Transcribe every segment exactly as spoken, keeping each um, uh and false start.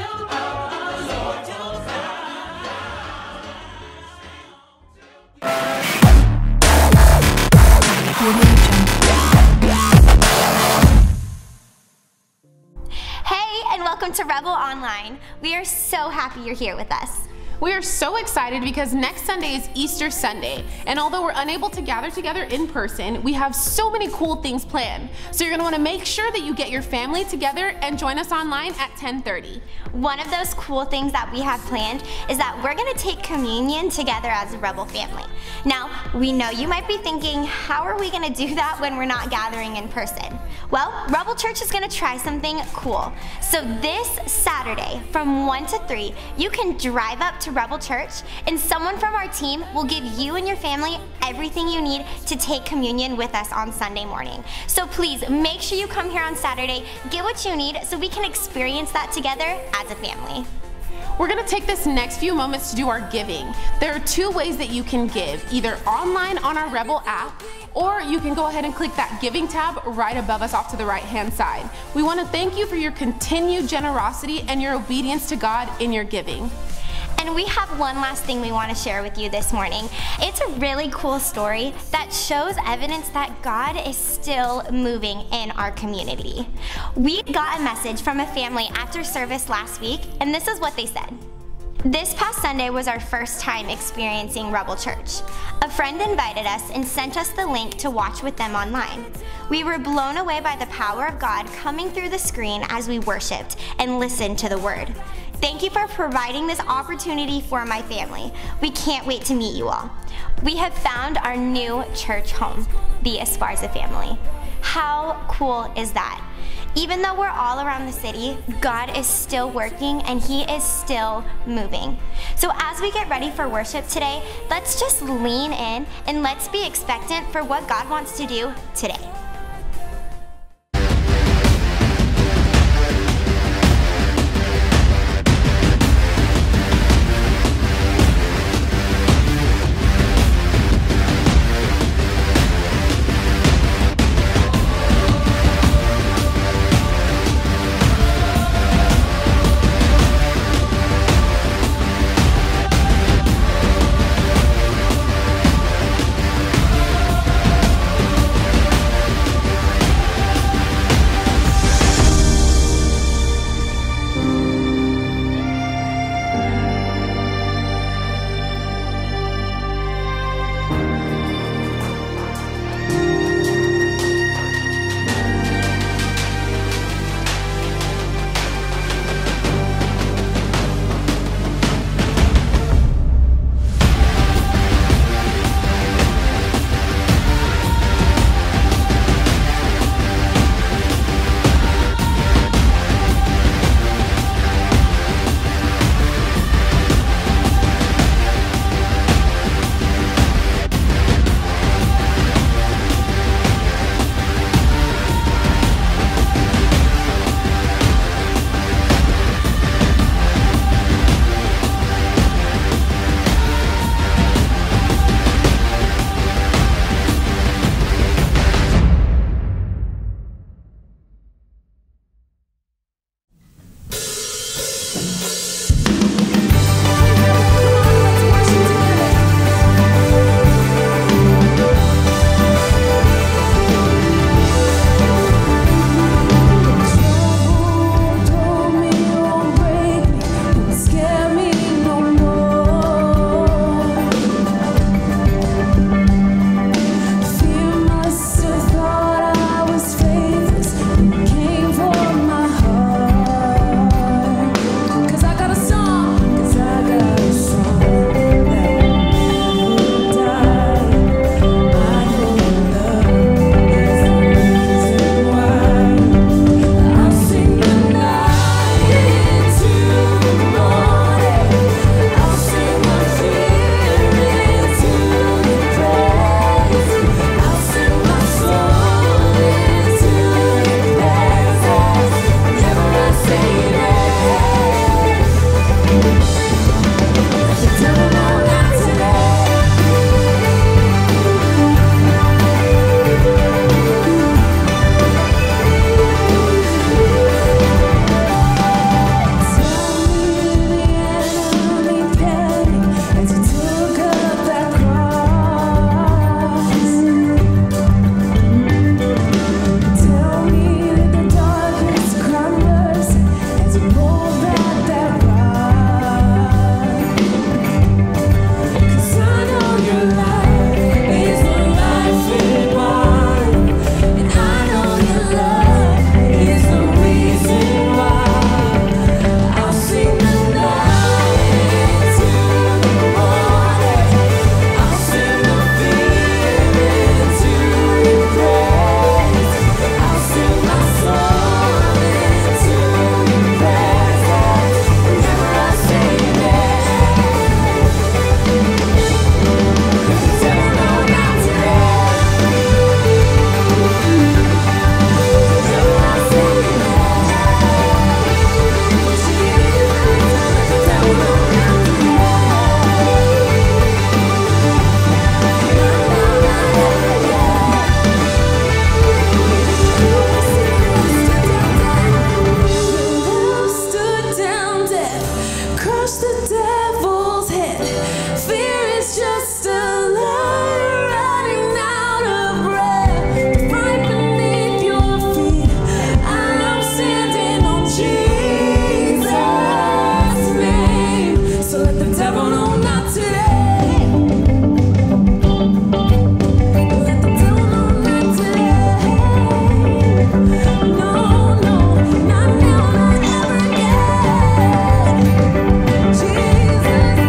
Hey, and welcome to Rebel Online. We are so happy you're here with us. We are so excited because next Sunday is Easter Sunday, and although we're unable to gather together in person, we have so many cool things planned. So you're going to want to make sure that you get your family together and join us online at ten thirty. One of those cool things that we have planned is that we're going to take communion together as a Rebel family. Now, we know you might be thinking, how are we going to do that when we're not gathering in person? Well, Rebel Church is going to try something cool. So this Saturday from one to three, you can drive up to Rebel Church, and someone from our team will give you and your family everything you need to take communion with us on Sunday morning. So please make sure you come here on Saturday, get what you need so we can experience that together as a family. We're going to take this next few moments to do our giving. There are two ways that you can give, either online on our Rebel app, or you can go ahead and click that giving tab right above us off to the right hand side. We want to thank you for your continued generosity and your obedience to God in your giving. And we have one last thing we want to share with you this morning. It's a really cool story that shows evidence that God is still moving in our community. We got a message from a family after service last week, and this is what they said. This past Sunday was our first time experiencing Rebel Church. A friend invited us and sent us the link to watch with them online. We were blown away by the power of God coming through the screen as we worshiped and listened to the Word. Thank you for providing this opportunity for my family. We can't wait to meet you all. We have found our new church home, the Esparza family. How cool is that? Even though we're all around the city, God is still working and He is still moving. So as we get ready for worship today, let's just lean in and let's be expectant for what God wants to do today. crush the devil's head. Fear is just a lie, running out of breath. Right beneath your feet, I'm standing on Jesus' name. So let the devil know not today. Jesus.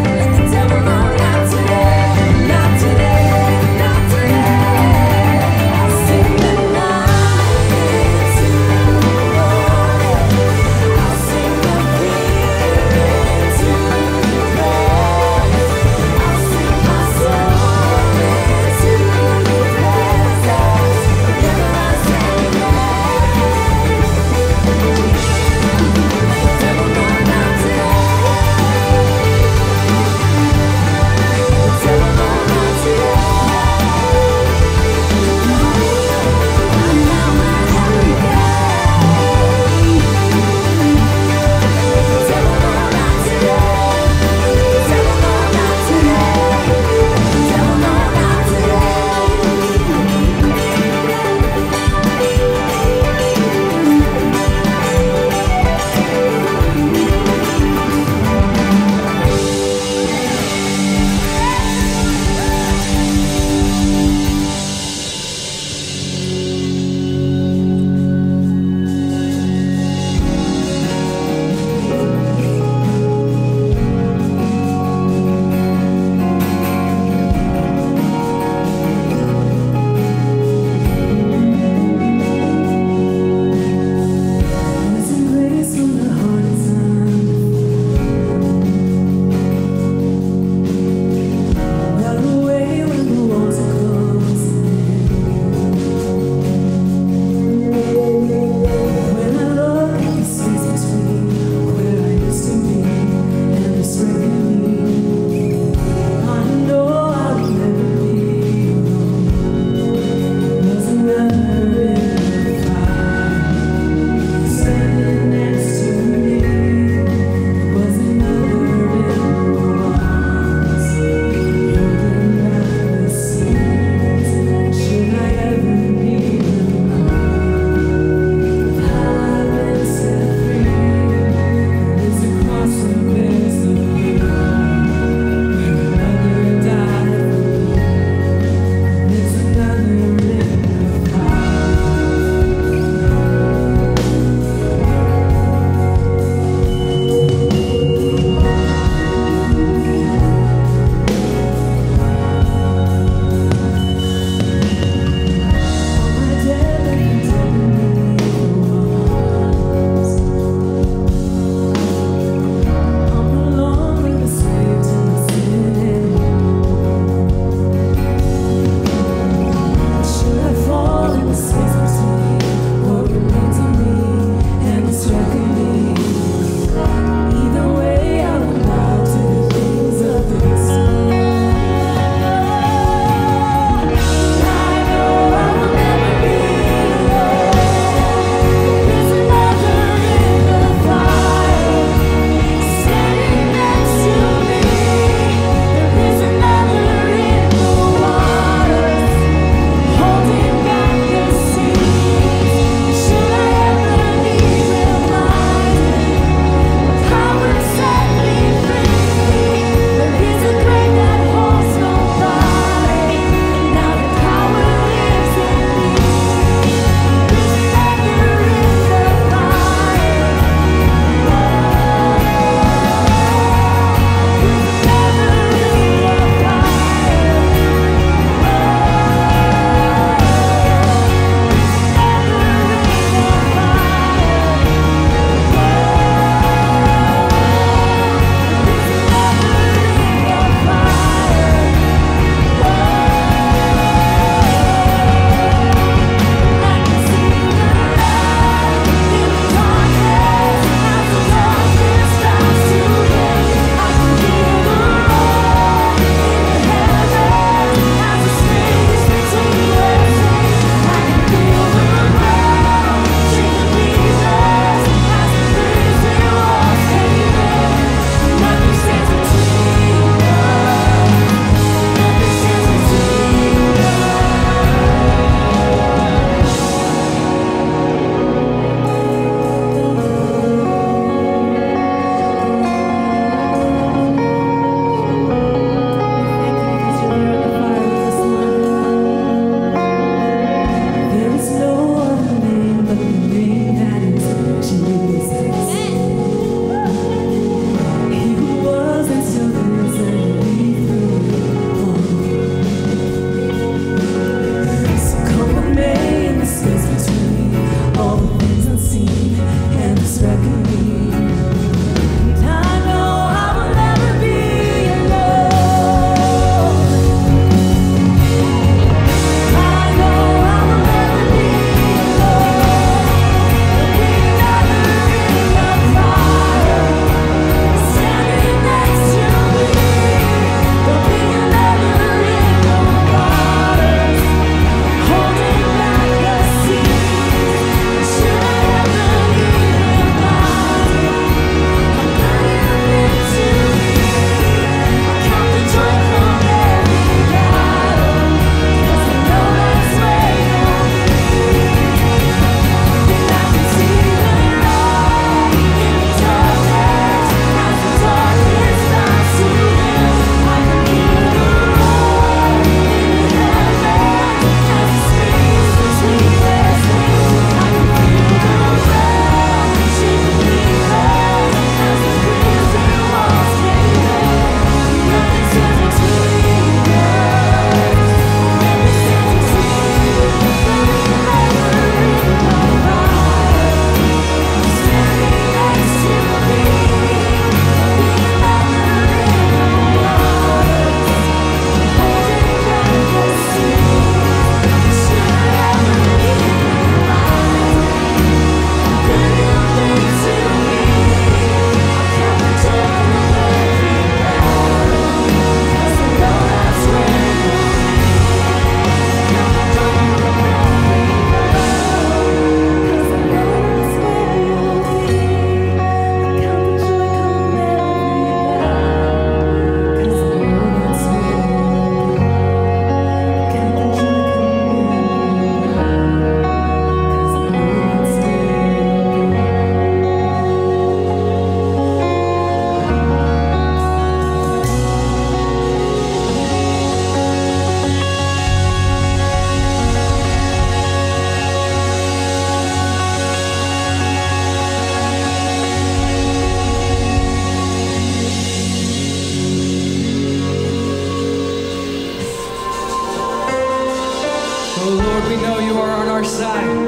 are on our side.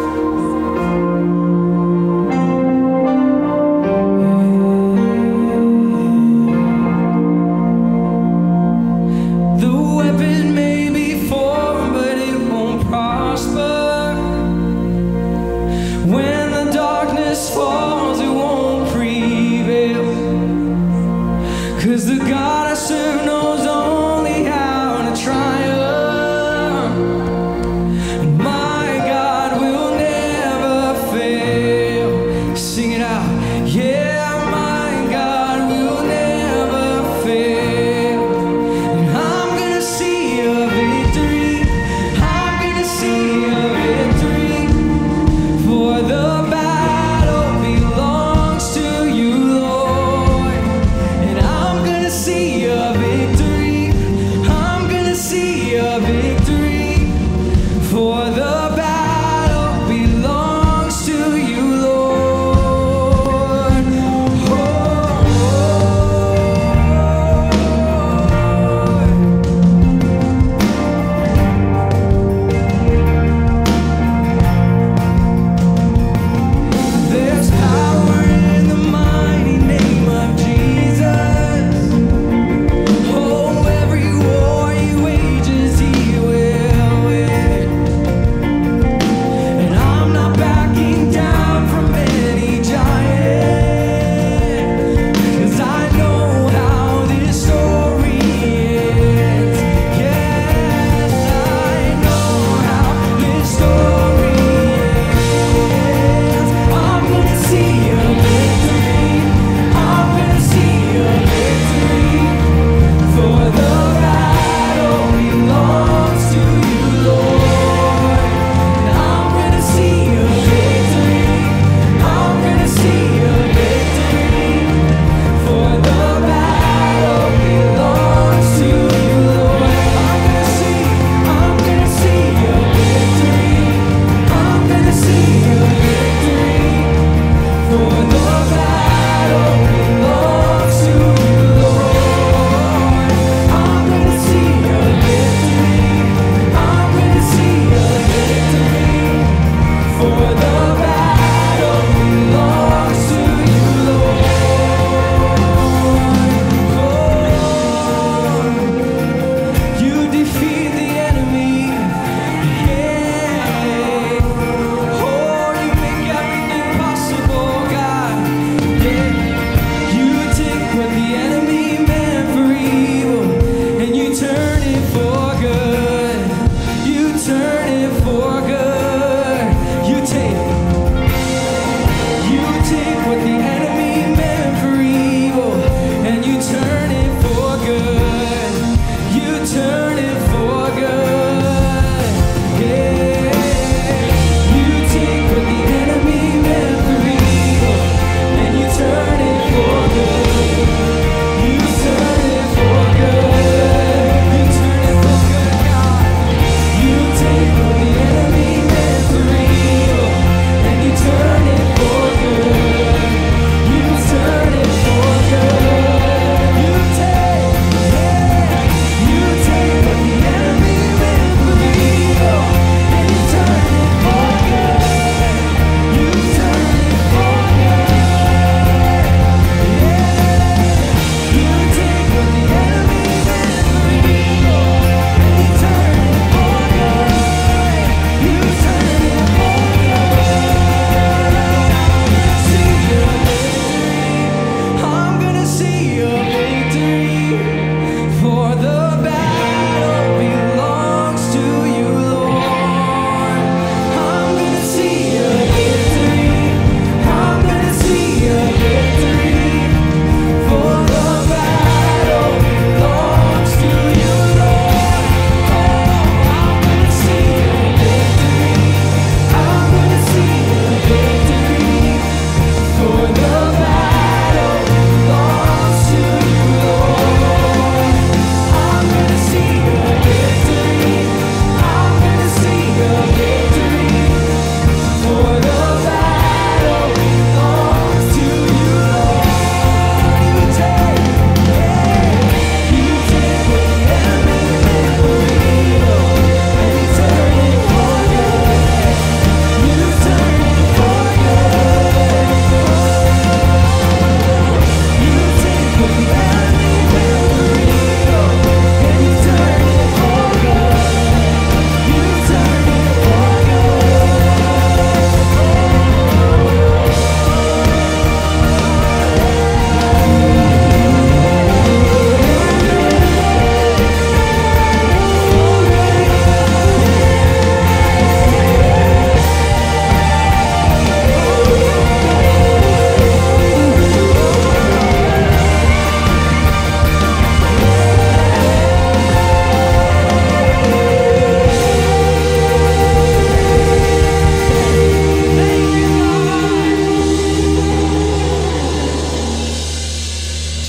Cause the God I serve knows only how to triumph, and my God will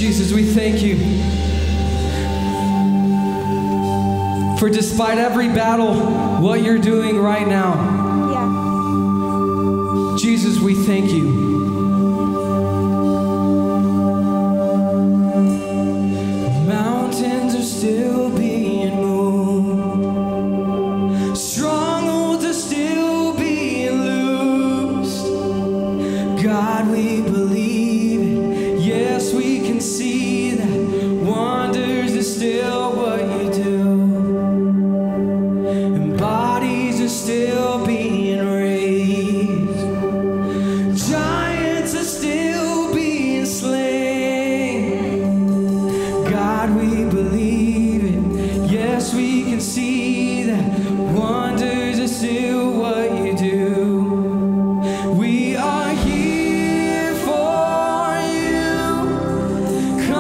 Jesus, we thank you for, despite every battle, what you're doing right now. Yeah. Jesus, we thank you. Mountains are still being moved. Strongholds are still being loosed. God, we believe it. Yes, we can see that wonders are still what you do. And bodies are still being raised. Giants are still being slain. God, we believe it. Yes, we can see that wonders are still what you do. We are here for you.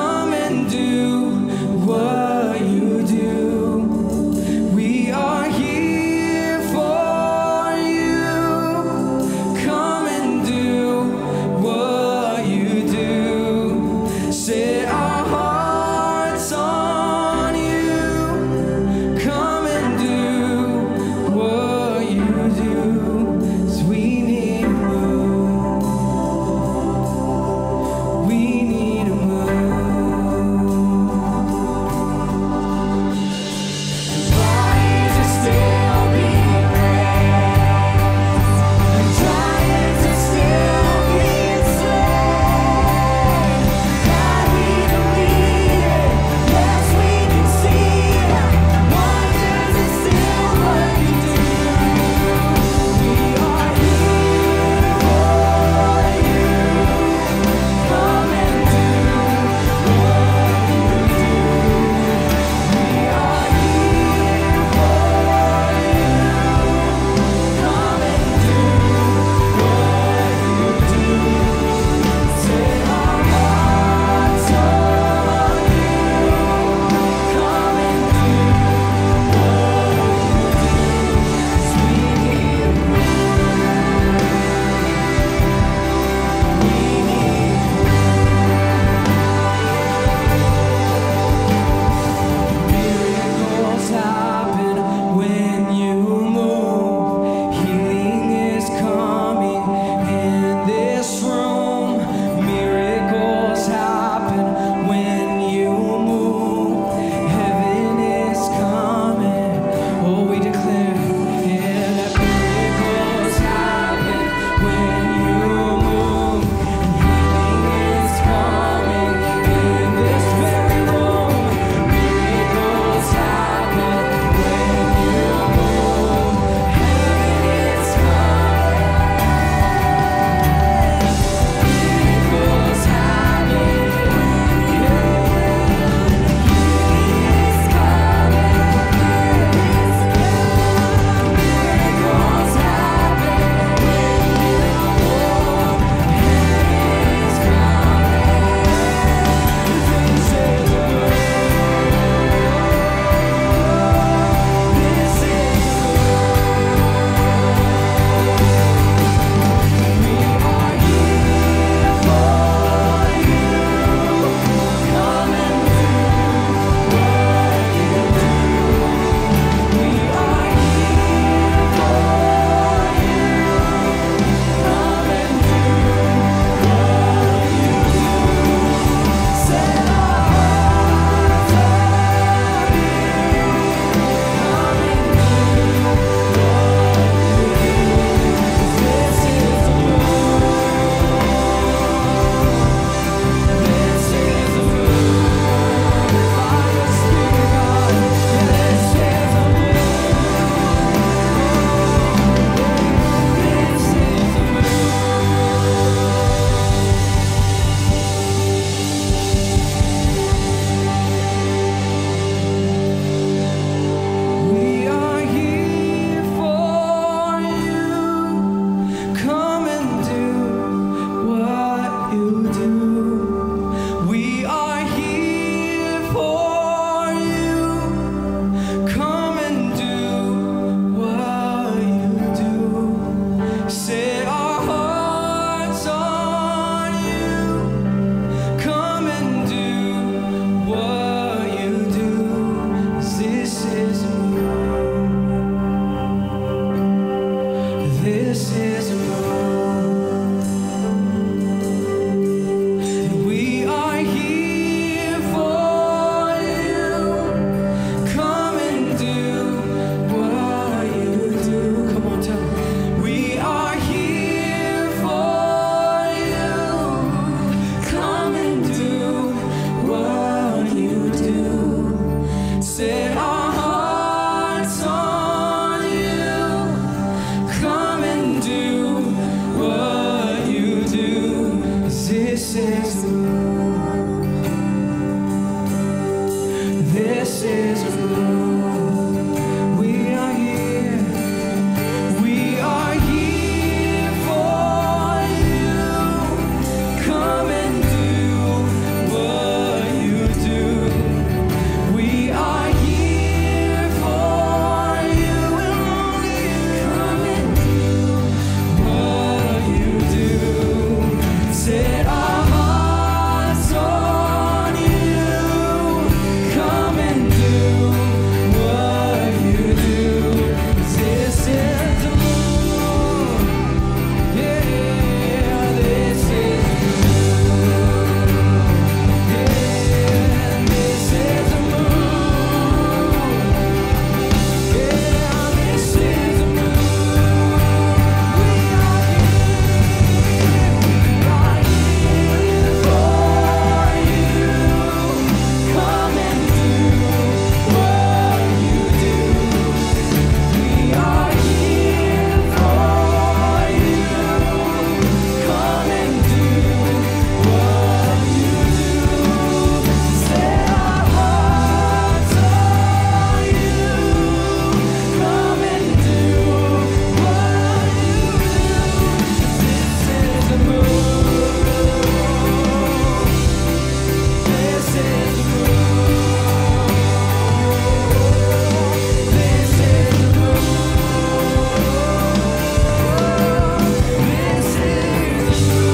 this is a move. We are here. We are here for you. Come and do what you do. We are here for you. And only you. Come and do what you do. Set our hearts on you. Come and do what you do. This is the move. Yeah, this is the move. Yeah, this is the move. Yeah, this is the move. We are here. We are here for you. Come and do what you do. We are here for you. Come and do what you do. Set our hearts on you. Come and do what you do. This is the move. This is the move. This is the move. This is the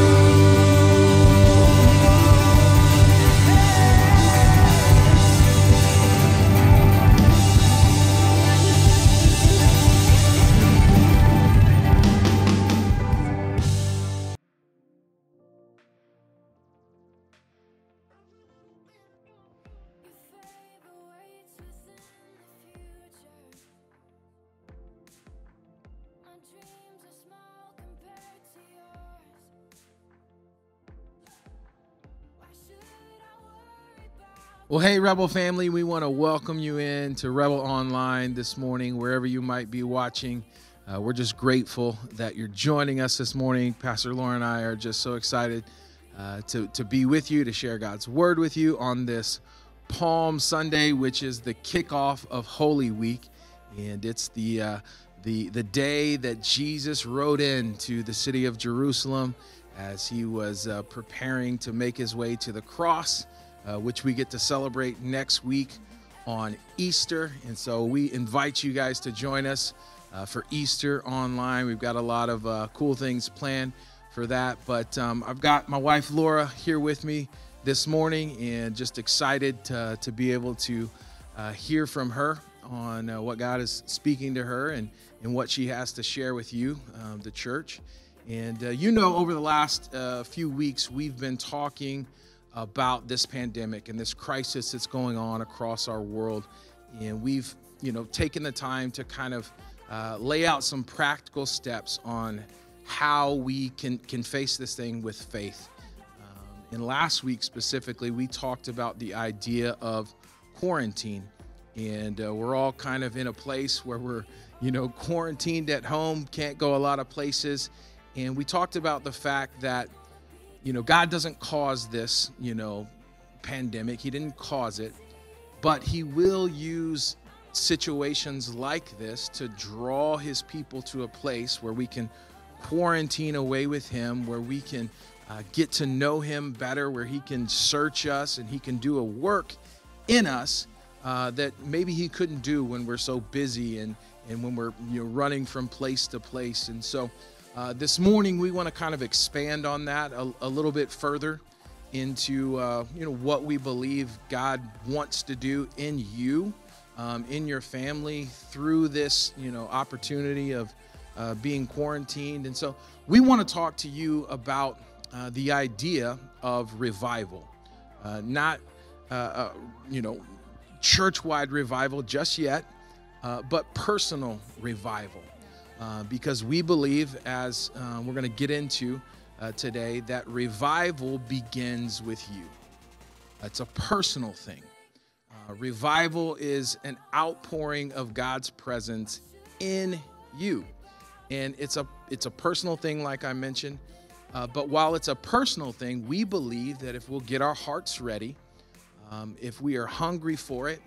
Well, hey, Rebel family, we want to welcome you in to Rebel Online this morning, wherever you might be watching. Uh, we're just grateful that you're joining us this morning. Pastor Laura and I are just so excited uh, to, to be with you, to share God's word with you on this Palm Sunday, which is the kickoff of Holy Week. And it's the, uh, the, the day that Jesus rode into the city of Jerusalem as he was uh, preparing to make his way to the cross, Uh, which we get to celebrate next week on Easter. And so we invite you guys to join us uh, for Easter online. We've got a lot of uh, cool things planned for that. But um, I've got my wife, Laura, here with me this morning, and just excited to, to be able to uh, hear from her on uh, what God is speaking to her and, and what she has to share with you, um, the church. And uh, you know, over the last uh, few weeks, we've been talking about this pandemic and this crisis that's going on across our world. And we've, you know, taken the time to kind of uh, lay out some practical steps on how we can, can face this thing with faith. Um, and last week specifically, we talked about the idea of quarantine. And uh, we're all kind of in a place where we're, you know, quarantined at home, can't go a lot of places. And we talked about the fact that, you know, God doesn't cause this, you know, pandemic. He didn't cause it, but he will use situations like this to draw his people to a place where we can quarantine away with him, where we can uh, get to know him better, where he can search us and he can do a work in us uh, that maybe he couldn't do when we're so busy and, and when we're, you know, running from place to place. And so Uh, this morning, we want to kind of expand on that a, a little bit further into, uh, you know, what we believe God wants to do in you, um, in your family through this, you know, opportunity of uh, being quarantined. And so we want to talk to you about uh, the idea of revival, uh, not, uh, uh, you know, church-wide revival just yet, uh, but personal revival. Uh, because we believe, as uh, we're going to get into uh, today, that revival begins with you. It's a personal thing. Uh, revival is an outpouring of God's presence in you. And it's a, it's a personal thing, like I mentioned. Uh, but while it's a personal thing, we believe that if we'll get our hearts ready, um, if we are hungry for it,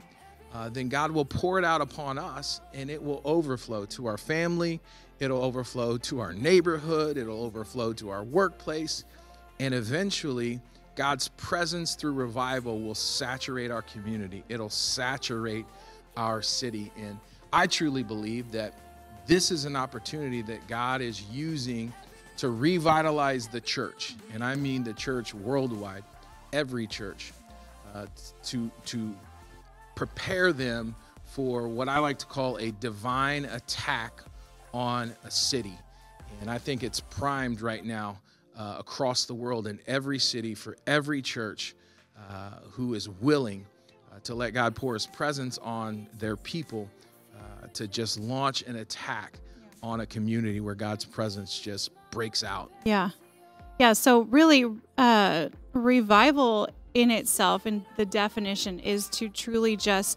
uh, then God will pour it out upon us, and it will overflow to our family. It'll overflow to our neighborhood. It'll overflow to our workplace. And eventually, God's presence through revival will saturate our community. It'll saturate our city. And I truly believe that this is an opportunity that God is using to revitalize the church. And I mean the church worldwide, every church, uh, to, to prepare them for what I like to call a divine attack on a city. And I think it's primed right now uh, across the world in every city for every church uh, who is willing uh, to let God pour his presence on their people uh, to just launch an attack on a community where God's presence just breaks out. Yeah. Yeah. So really, uh, revival in itself, and the definition is to truly just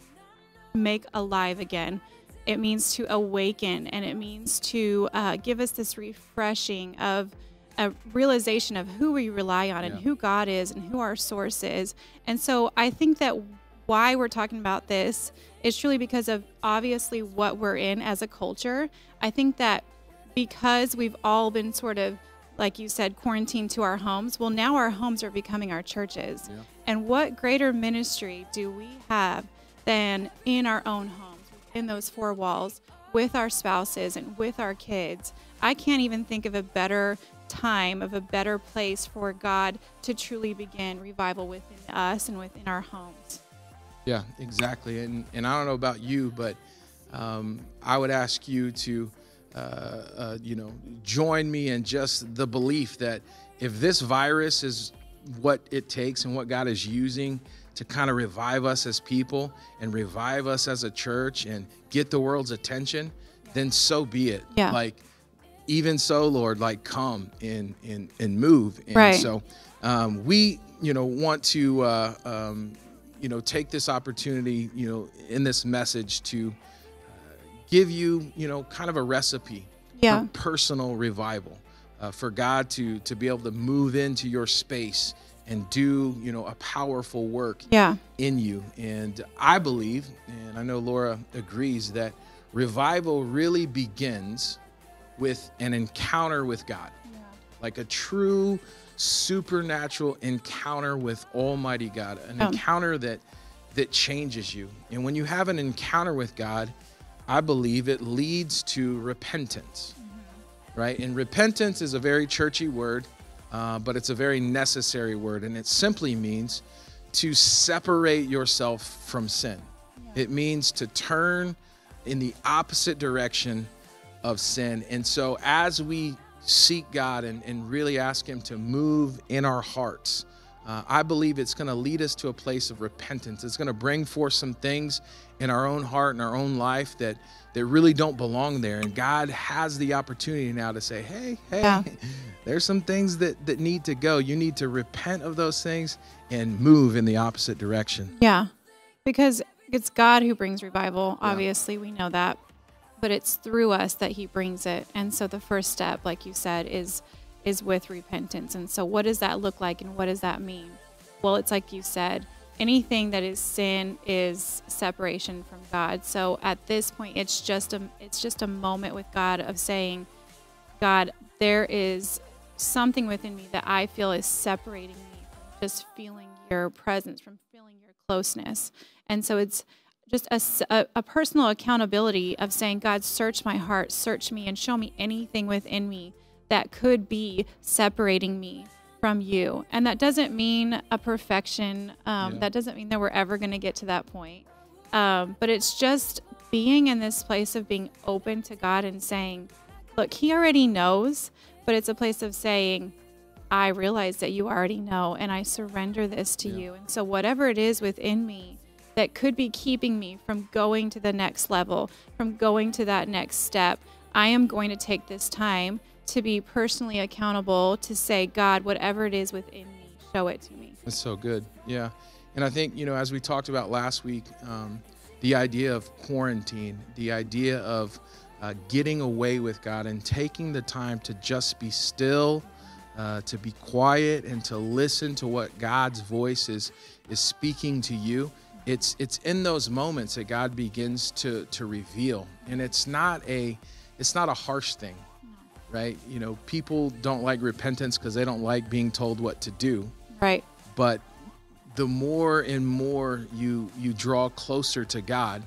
make alive again. It means to awaken, and it means to uh, give us this refreshing of a realization of who we rely on and Yeah. who God is and who our source is. And so I think that why we're talking about this is truly because of obviously what we're in as a culture. I think that because we've all been sort of, like you said, quarantined to our homes, well, now our homes are becoming our churches. Yeah. And what greater ministry do we have than in our own homes, in those four walls, with our spouses and with our kids? I can't even think of a better time, of a better place for God to truly begin revival within us and within our homes. Yeah, exactly. And and I don't know about you, but um, I would ask you to, uh, uh, you know, join me in just the belief that if this virus is what it takes and what God is using to kind of revive us as people and revive us as a church and get the world's attention, then so be it. Yeah. Like, even so, Lord, like, come and and and move. And Right. so um, we, you know, want to, uh, um, you know, take this opportunity, you know, in this message to uh, give you, you know, kind of a recipe Yeah. for personal revival, uh, for God to to be able to move into your space and do, you know, a powerful work Yeah. in you. And I believe, and I know Laura agrees, that revival really begins with an encounter with God, like a true supernatural encounter with Almighty God, an Yeah. encounter that that changes you. And when you have an encounter with God, I believe it leads to repentance, right? And repentance is a very churchy word, uh, but it's a very necessary word, and it simply means to separate yourself from sin. It means to turn in the opposite direction of sin. And so as we seek God and, and really ask him to move in our hearts, uh, I believe it's going to lead us to a place of repentance. It's going to bring forth some things in our own heart and our own life that, that really don't belong there. And God has the opportunity now to say, hey, hey, Yeah. there's some things that, that need to go. You need to repent of those things and move in the opposite direction. Yeah. Because it's God who brings revival. Obviously, we know that. But it's through us that he brings it. And so the first step, like you said, is is with repentance. And so what does that look like and what does that mean? Well, it's like you said, anything that is sin is separation from God. So at this point, it's just a it's just a moment with God of saying, God, there is something within me that I feel is separating me from just feeling your presence, from feeling your closeness. And so it's just a, a, a personal accountability of saying, God, search my heart, search me, and show me anything within me that could be separating me from you. And that doesn't mean a perfection. Um, Yeah. That doesn't mean that we're ever going to get to that point. Um, but it's just being in this place of being open to God and saying, look, he already knows, but it's a place of saying, I realize that you already know, and I surrender this to Yeah. you. And so whatever it is within me that could be keeping me from going to the next level, from going to that next step, I am going to take this time to be personally accountable, to say, God, whatever it is within me, show it to me. That's so good. Yeah. And I think, you know, as we talked about last week, um, the idea of quarantine, the idea of uh, getting away with God and taking the time to just be still, uh, to be quiet, and to listen to what God's voice is, is speaking to you. it's it's in those moments that God begins to to reveal, and it's not a it's not a harsh thing, right? You know, people don't like repentance because they don't like being told what to do. Right. But the more and more you you draw closer to God,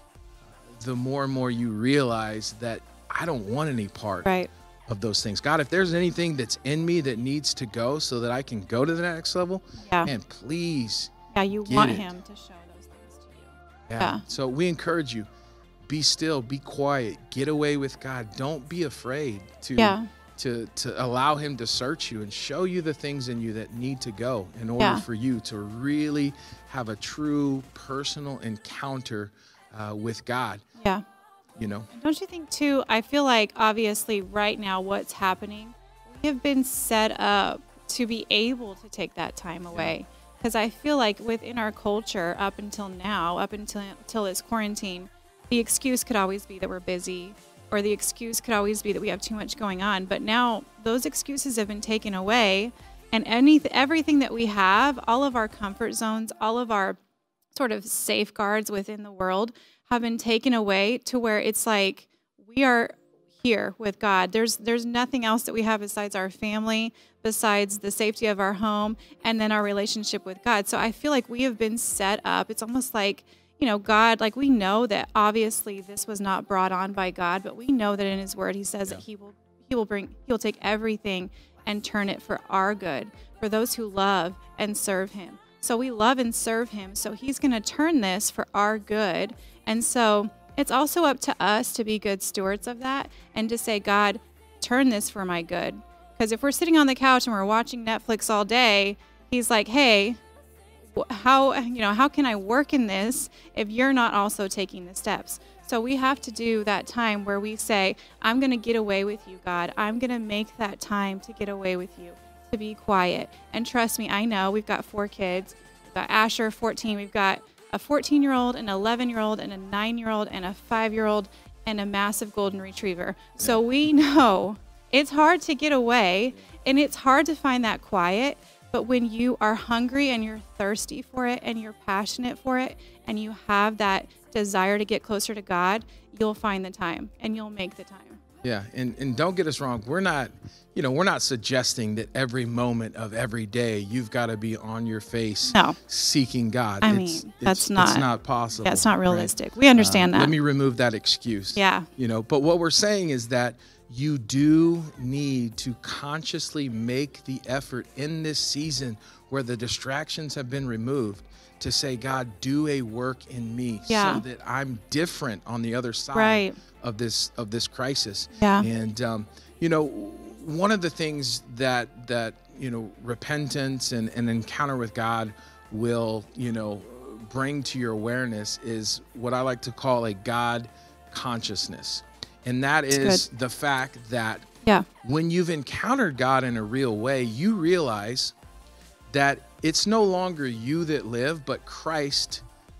the more and more you realize that I don't want any part Right. of those things. God, if there's anything that's in me that needs to go so that I can go to the next level, Yeah. man, please. Yeah, you Get want it. him to show those things to you. Yeah. Yeah. So we encourage you, be still, be quiet, get away with God. Don't be afraid to Yeah. to to allow him to search you and show you the things in you that need to go in order Yeah. for you to really have a true personal encounter uh, with God. Yeah. You know, Don't you think too? I feel like obviously right now what's happening, we have been set up to be able to take that time away. Because I feel like within our culture up until now, up until until this quarantine, the excuse could always be that we're busy, or the excuse could always be that we have too much going on. But now those excuses have been taken away, and any everything that we have, all of our comfort zones, all of our sort of safeguards within the world have been taken away to where it's like we are here with God. There's there's nothing else that we have besides our family, besides the safety of our home, and then our relationship with God. So I feel like we have been set up. It's almost like, you know, God, like we know that obviously this was not brought on by God, but we know that in his word he says Yeah. that he will he will bring he'll take everything and turn it for our good, for those who love and serve him. So we love and serve him. So he's going to turn this for our good. And so it's also up to us to be good stewards of that and to say, God, turn this for my good. Because if we're sitting on the couch and we're watching Netflix all day, he's like, hey, wh- how, you know, how can I work in this if you're not also taking the steps? So we have to do that time where we say, I'm going to get away with you, God. I'm going to make that time to get away with you, to be quiet. And trust me, I know we've got four kids. We've got Asher, fourteen. We've got a fourteen-year-old, an eleven-year-old, and a nine-year-old, and a five-year-old, and a massive golden retriever. So we know it's hard to get away, and it's hard to find that quiet. But when you are hungry and you're thirsty for it and you're passionate for it and you have that desire to get closer to God, you'll find the time and you'll make the time. yeah, and and don't get us wrong, we're not, you know, we're not suggesting that every moment of every day you've got to be on your face No. seeking God. I It's- mean, it's- that's not- it's not possible. Yeah, it's not right? realistic. We understand Uh, that. Let me remove that excuse. Yeah. You know, but what we're saying is that you do need to consciously make the effort in this season where the distractions have been removed to say, God, do a work in me Yeah. so that I'm different on the other side Right. of this of this crisis. Yeah. And um, you know, one of the things that that you know repentance and an encounter with God will you know bring to your awareness is what I like to call a God consciousness, and that is the fact that Yeah. when you've encountered God in a real way, you realize that it's no longer you that live, but Christ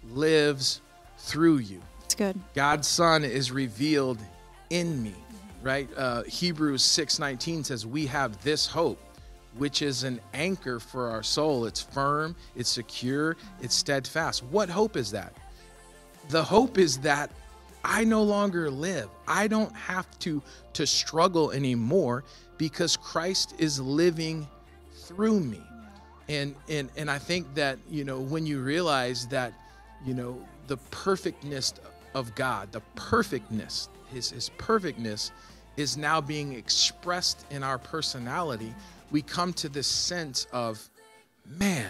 lives through you. It's good. God's Son is revealed in me, right? Uh, Hebrews six nineteen says, we have this hope, which is an anchor for our soul. It's firm, it's secure, it's steadfast. What hope is that? The hope is that I no longer live. I don't have to, to struggle anymore because Christ is living through me. And, and, and I think that, you know, when you realize that, you know, the perfectness of God, the perfectness, his, his perfectness is now being expressed in our personality, we come to this sense of, man,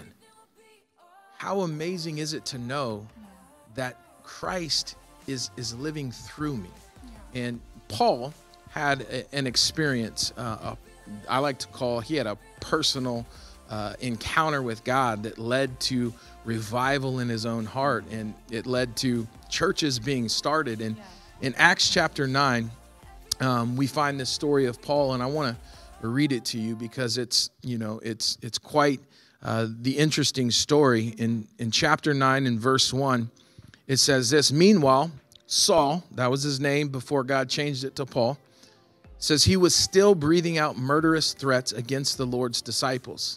how amazing is it to know that Christ is, is living through me. And Paul had a, an experience, uh, a, I like to call, he had a personal uh, encounter with God that led to revival in his own heart, and it led to churches being started. And in Acts chapter nine, um, we find this story of Paul, and I want to read it to you because it's, you know, it's it's quite uh, the interesting story. In in chapter nine, in verse one, it says this: meanwhile, Saul, that was his name before God changed it to Paul, says he was still breathing out murderous threats against the Lord's disciples.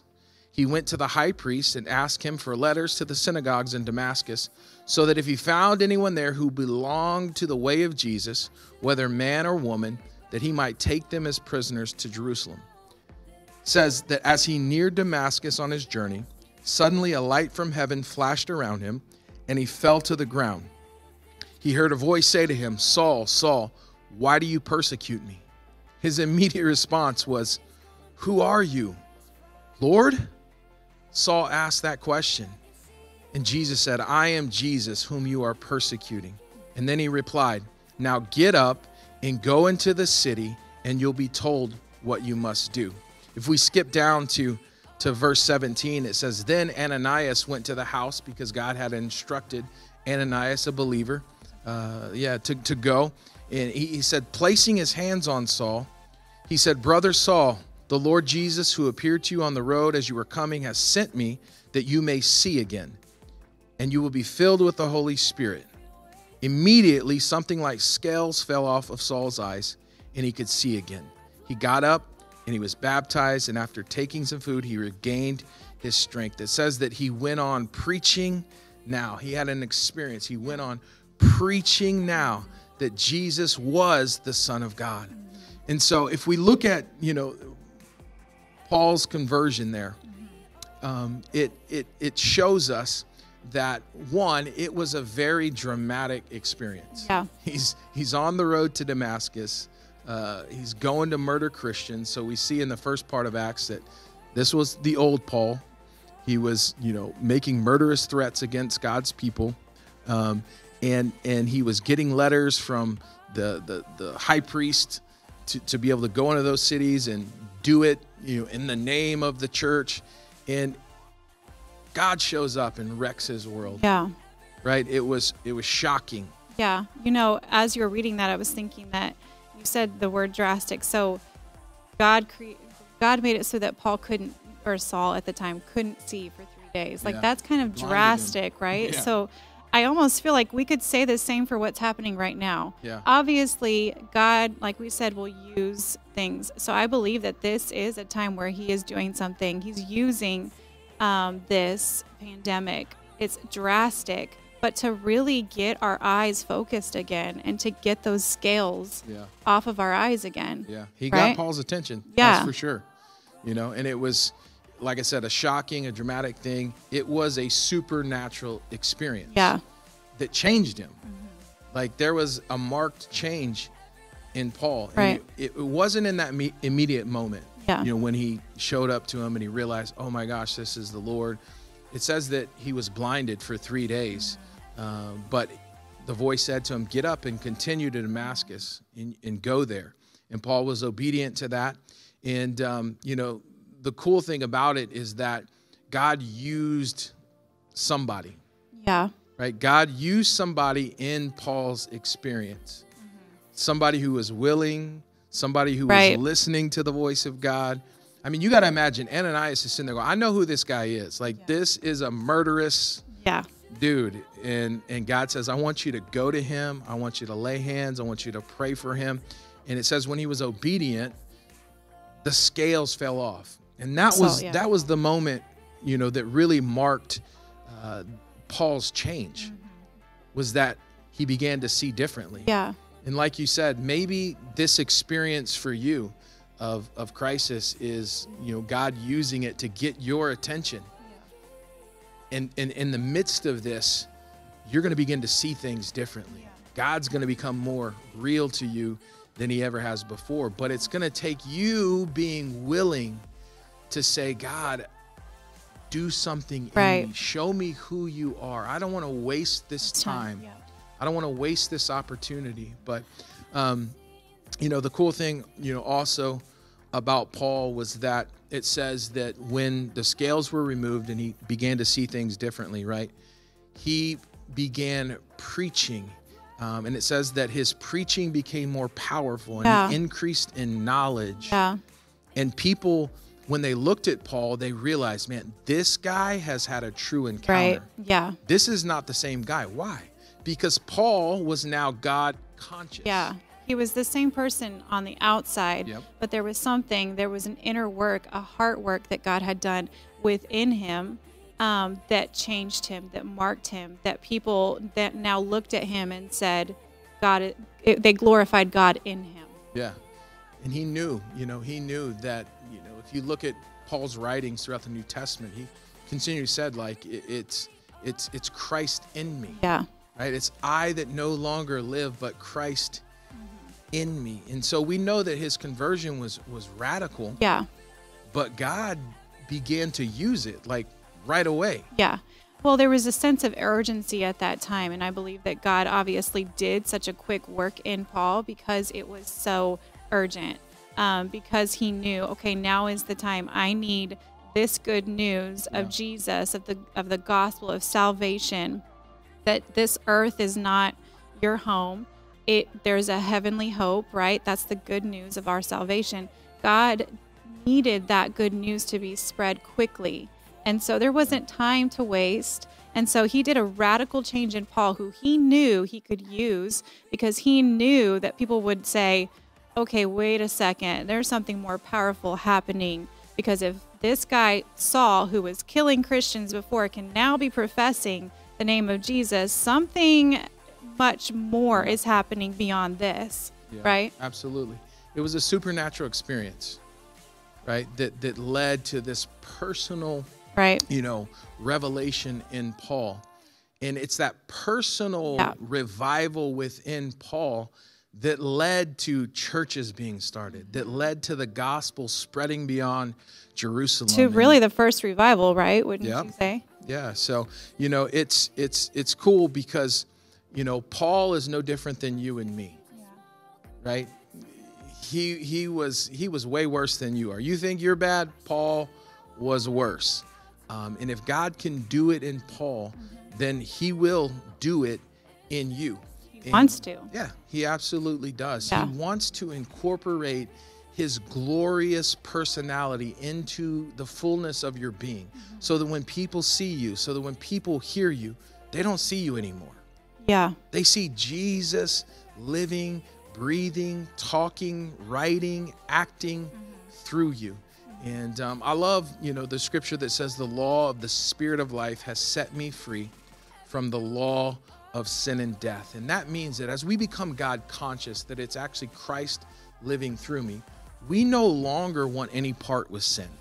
he went to the high priest and asked him for letters to the synagogues in Damascus, so that if he found anyone there who belonged to the way of Jesus, whether man or woman, that he might take them as prisoners to Jerusalem. It says that as he neared Damascus on his journey, suddenly a light from heaven flashed around him, and he fell to the ground. He heard a voice say to him, "Saul, Saul, why do you persecute me?" His immediate response was, "Who are you, Lord?" Saul asked that question, and Jesus said, "I am Jesus whom you are persecuting." And then he replied, "Now get up and go into the city, and you'll be told what you must do." If we skip down to, to verse seventeen, it says, "Then Ananias went to the house," because God had instructed Ananias, a believer, uh, yeah, to, to go. And he, he said, placing his hands on Saul, he said, "Brother Saul, the Lord Jesus, who appeared to you on the road as you were coming, has sent me that you may see again, and you will be filled with the Holy Spirit." Immediately, something like scales fell off of Saul's eyes, and he could see again. He got up, and he was baptized, and after taking some food, he regained his strength. It says that he went on preaching now. He had an experience. He went on preaching now that Jesus was the Son of God. And so if we look at, you know, Paul's conversion there, um, it, it, it shows us that, one, it was a very dramatic experience. Yeah. He's, he's on the road to Damascus. Uh, he's going to murder Christians. So we see in the first part of Acts that this was the old Paul. He was, you know, making murderous threats against God's people. Um, and, and he was getting letters from the, the, the high priest to, to be able to go into those cities and do it, you know, in the name of the church. And God shows up and wrecks his world. Yeah. Right? It was, it was shocking. Yeah. You know, as you were reading that, I was thinking that you said the word drastic. So God cre- God made it so that Paul couldn't, or Saul at the time, couldn't see for three days. Like, Yeah. that's kind of Blinded him. drastic, right? Yeah. So I almost feel like we could say the same for what's happening right now. Yeah. Obviously, God, like we said, will use things. So I believe that this is a time where he is doing something. He's using um, this pandemic. It's drastic, but to really get our eyes focused again and to get those scales Yeah. off of our eyes again. Yeah. He Right? got Paul's attention. Yeah. That's for sure. You know, and it was, like I said, a shocking, a dramatic thing. It was a supernatural experience. Yeah. That changed him. Like, there was a marked change in Paul. And Right. It, it wasn't in that me- immediate moment. Yeah. You know, when he showed up to him and he realized, oh my gosh, this is the Lord. It says that he was blinded for three days. Um, but the voice said to him, "Get up and continue to Damascus and, and go there." And Paul was obedient to that. And, um, you know, the cool thing about it is that God used somebody. Yeah. Right? God used somebody in Paul's experience. Somebody who was willing, somebody who Right. was listening to the voice of God. I mean, you got to imagine Ananias is sitting there going, I know who this guy is. Like, this is a murderous Yeah. dude. And, and God says, I want you to go to him. I want you to lay hands. I want you to pray for him. And it says when he was obedient, the scales fell off. And that So, was, yeah. that was the moment, you know, that really marked uh, Paul's change. Mm-hmm. Was that he began to see differently. Yeah. And like you said, maybe this experience for you of, of crisis is, you know, God using it to get your attention. And, and in the midst of this, you're going to begin to see things differently. God's going to become more real to you than he ever has before. But it's going to take you being willing to say, God, do something Right. in me. Show me who you are. I don't want to waste this time. I don't want to waste this opportunity. But, um, you know, the cool thing, you know, also about Paul was that it says that when the scales were removed and he began to see things differently, right? He began preaching. Um, and it says that his preaching became more powerful and Yeah. he increased in knowledge. Yeah. And people, when they looked at Paul, they realized, man, this guy has had a true encounter. Right. Yeah. This is not the same guy. Why? Because Paul was now God conscious. Yeah. He was the same person on the outside, Yep. but there was something, there was an inner work, a heart work that God had done within him um, that changed him, that marked him, that people that now looked at him and said, God, it, they glorified God in him. Yeah. And he knew, you know, he knew that, you know, if you look at Paul's writings throughout the New Testament, he continually said, like, it, it's it's it's Christ in me. Yeah. Right? It's I that no longer live, but Christ in me. And so we know that his conversion was was radical, Yeah. but God began to use it like right away. Yeah. Well, there was a sense of urgency at that time, and I believe that God obviously did such a quick work in Paul because it was so urgent. Um, because he knew, okay, now is the time. I need this good news of Jesus, of the of the gospel of salvation, that this earth is not your home. It there's a heavenly hope, right? That's the good news of our salvation. God needed that good news to be spread quickly. And so there wasn't time to waste. And so he did a radical change in Paul, who he knew he could use, because he knew that people would say, okay, wait a second, there's something more powerful happening. Because if this guy, Saul, who was killing Christians before, can now be professing the name of Jesus, something much more is happening beyond this, Yeah, right? Absolutely. It was a supernatural experience, right? That that led to this personal, Right. you know, revelation in Paul. And it's that personal Yeah. revival within Paul that led to churches being started, that led to the gospel spreading beyond Jerusalem. To And- really the first revival, right? Wouldn't Yep. you say? Yeah. So, you know, it's it's it's cool because, you know, Paul is no different than you and me. Right? He he was he was way worse than you are. You think you're bad? Paul was worse. Um, and if God can do it in Paul, then he will do it in you. He wants to. Yeah, he absolutely does. Yeah. He wants to incorporate his glorious personality into the fullness of your being, so that when people see you, so that when people hear you, they don't see you anymore. Yeah. They see Jesus living, breathing, talking, writing, acting through you. And um, I love, you know, the scripture that says the law of the Spirit of life has set me free from the law of sin and death. And that means that as we become God conscious, that it's actually Christ living through me, we no longer want any part with sin.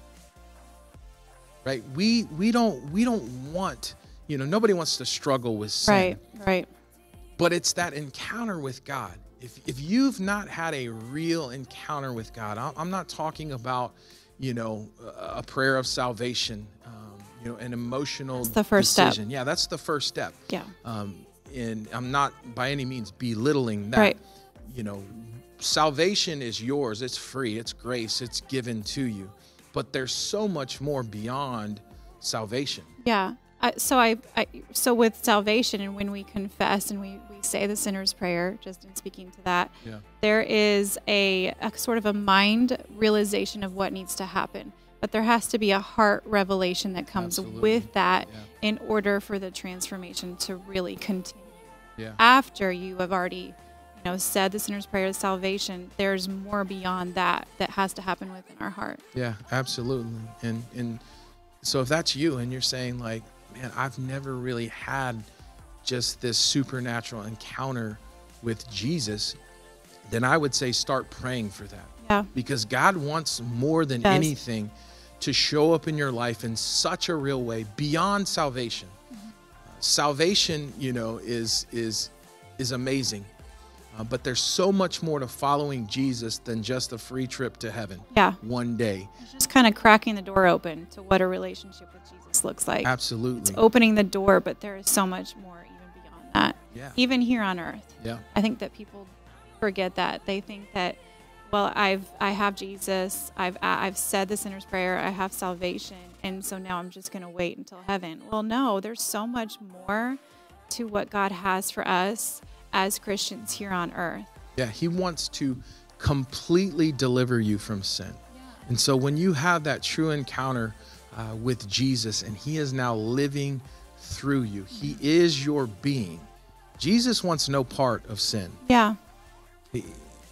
Right? We we don't we don't want, you know, nobody wants to struggle with sin. Right. Right. But it's that encounter with God. If if you've not had a real encounter with God, I'm I'm not talking about, you know, a prayer of salvation, um, you know, an emotional That's the first step. decision. Yeah, that's the first step. Yeah. Um, and I'm not by any means belittling that. Right. You know, salvation is yours. It's free. It's grace. It's given to you. But there's so much more beyond salvation. Yeah. I, so I, I, so with salvation, and when we confess and we, we say the sinner's prayer, just in speaking to that, Yeah. there is a, a sort of a mind realization of what needs to happen. But there has to be a heart revelation that comes Absolutely. with that Yeah. in order for the transformation to really continue. Yeah. After you have already, you know, said the sinner's prayer of salvation, there's more beyond that that has to happen within our heart. Yeah, absolutely. And and so if that's you and you're saying like, man, I've never really had just this supernatural encounter with Jesus, then I would say start praying for that. Yeah. Because God wants more than Yes. anything to show up in your life in such a real way beyond salvation. Mm-hmm. Uh, salvation, you know, is is is amazing. Uh, but there's so much more to following Jesus than just a free trip to heaven Yeah. one day. Just kind of cracking the door open to what a relationship with Jesus looks like. Absolutely. Opening the door, but there is so much more even beyond that. Yeah. Even here on earth. Yeah. I think that people forget that. They think that, well, I've I have Jesus, I've I've said the sinner's prayer, I have salvation, and so now I'm just going to wait until heaven. Well, no, there's so much more to what God has for us as Christians here on earth. Yeah, he wants to completely deliver you from sin. And so when you have that true encounter uh, with Jesus and he is now living through you, he is your being. Jesus wants no part of sin. Yeah. He-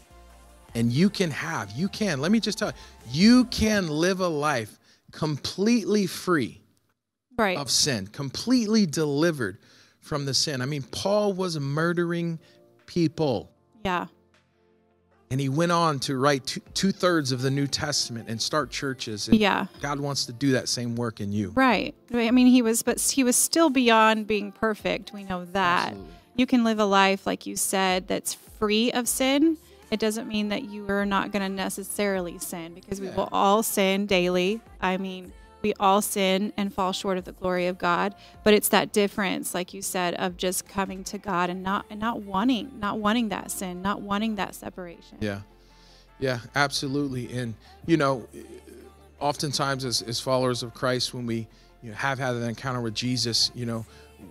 And you can have, you can, let me just tell you, you can live a life completely free Right. of sin, completely delivered from the sin. I mean, Paul was murdering people. Yeah. And he went on to write two, two-thirds of the New Testament and start churches. And Yeah. God wants to do that same work in you. Right. I mean, he was, but he was still beyond being perfect. We know that. Absolutely. You can live a life, like you said, that's free of sin. It doesn't mean that you are not going to necessarily sin, because we Yeah. will all sin daily. I mean, we all sin and fall short of the glory of God, but it's that difference, like you said, of just coming to God and not and not wanting, not wanting that sin, not wanting that separation. Yeah. Yeah, absolutely. And, you know, oftentimes as, as followers of Christ, when we you know, have had an encounter with Jesus, you know,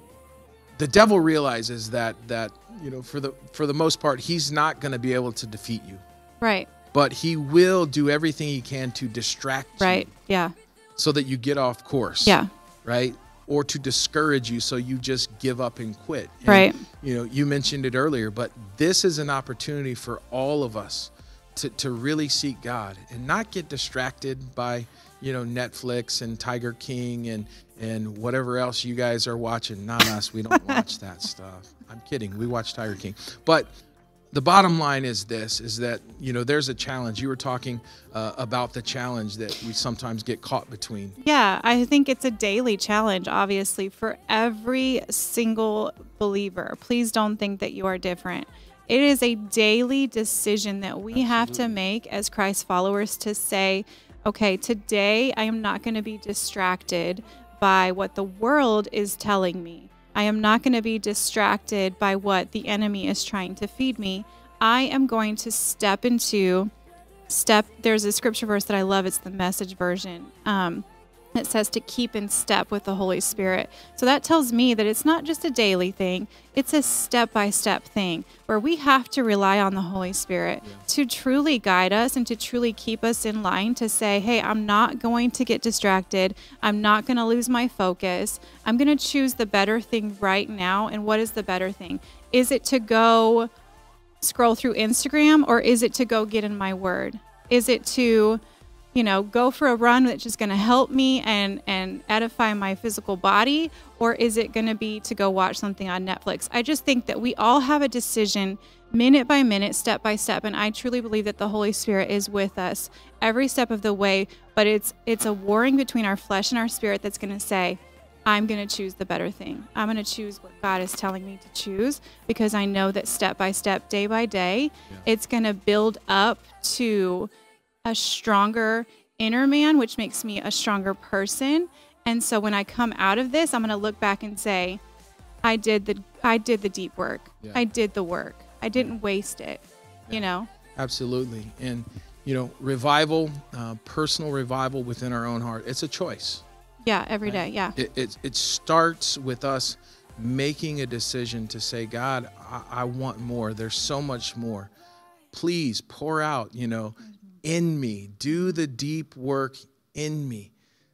the devil realizes that, that, you know, for the, for the most part, he's not going to be able to defeat you, Right. but he will do everything he can to distract Right. you Yeah. so that you get off course. Yeah. Right. Or to discourage you so you just give up and quit. And, Right. You know, you mentioned it earlier, but this is an opportunity for all of us to, to really seek God and not get distracted by, you know, Netflix and Tiger King and, and whatever else you guys are watching. Not us. We don't watch that stuff. I'm kidding. We watch Tiger King. But the bottom line is this, is that, you know, there's a challenge. You were talking uh, about the challenge that we sometimes get caught between. Yeah, I think it's a daily challenge, obviously, for every single believer. Please don't think that you are different. It is a daily decision that we have to make as Christ followers to say, okay, today I am not going to be distracted by what the world is telling me. I am not going to be distracted by what the enemy is trying to feed me. I am going to step into step. There's a scripture verse that I love. It's the Message version. Um, it says to keep in step with the Holy Spirit. So that tells me that it's not just a daily thing. It's a step-by-step thing where we have to rely on the Holy Spirit yeah. to truly guide us and to truly keep us in line to say, hey, I'm not going to get distracted. I'm not going to lose my focus. I'm going to choose the better thing right now. And what is the better thing? Is it to go scroll through Instagram, or is it to go get in my word? Is it to, you know, go for a run that's just going to help me and, and edify my physical body? Or is it going to be to go watch something on Netflix? I just think that we all have a decision minute by minute, step by step. And I truly believe that the Holy Spirit is with us every step of the way. But it's it's a warring between our flesh and our spirit that's going to say, I'm going to choose the better thing. I'm going to choose what God is telling me to choose, because I know that step by step, day by day, yeah. it's going to build up to a stronger inner man, which makes me a stronger person. And so when I come out of this, I'm going to look back and say, I did the I did the deep work. Yeah. I did the work. I didn't waste it, yeah. you know? Absolutely. And, you know, revival, uh, personal revival within our own heart, it's a choice. Yeah, every day, yeah. It, it, it starts with us making a decision to say, God, I, I want more. There's so much more. Please pour out, you know, mm-hmm. in me. Do the deep work in me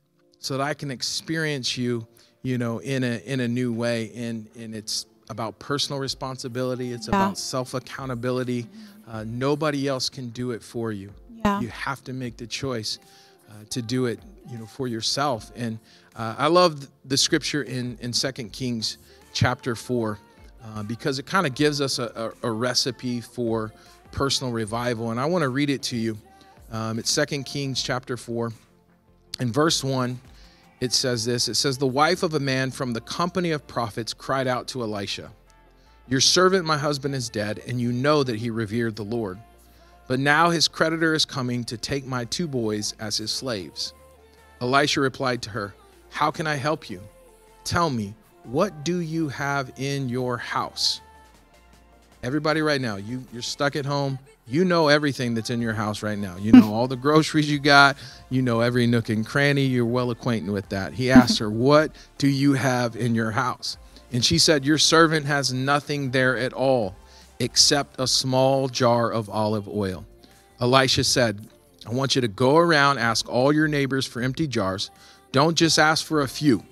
so that I can experience you, you know, in a in a new way. And, and it's about personal responsibility. It's yeah. about self-accountability. Uh, nobody else can do it for you. Yeah. You have to make the choice uh, to do it, you know, for yourself. And uh, I love the scripture in, in Second Kings chapter four uh, because it kind of gives us a, a, a recipe for personal revival. And I want to read it to you. Um, it's Second Kings chapter four. In verse one, it says this. It says, the wife of a man from the company of prophets cried out to Elisha, your servant, my husband, is dead, and you know that he revered the Lord. But now his creditor is coming to take my two boys as his slaves. Elisha replied to her, how can I help you? Tell me, what do you have in your house? Everybody right now, you, you're stuck at home. You know everything that's in your house right now. You know all the groceries you got. You know every nook and cranny. You're well acquainted with that. He asked her, what do you have in your house? And she said, your servant has nothing there at all except a small jar of olive oil. Elisha said, I want you to go around, ask all your neighbors for empty jars. Don't just ask for a few.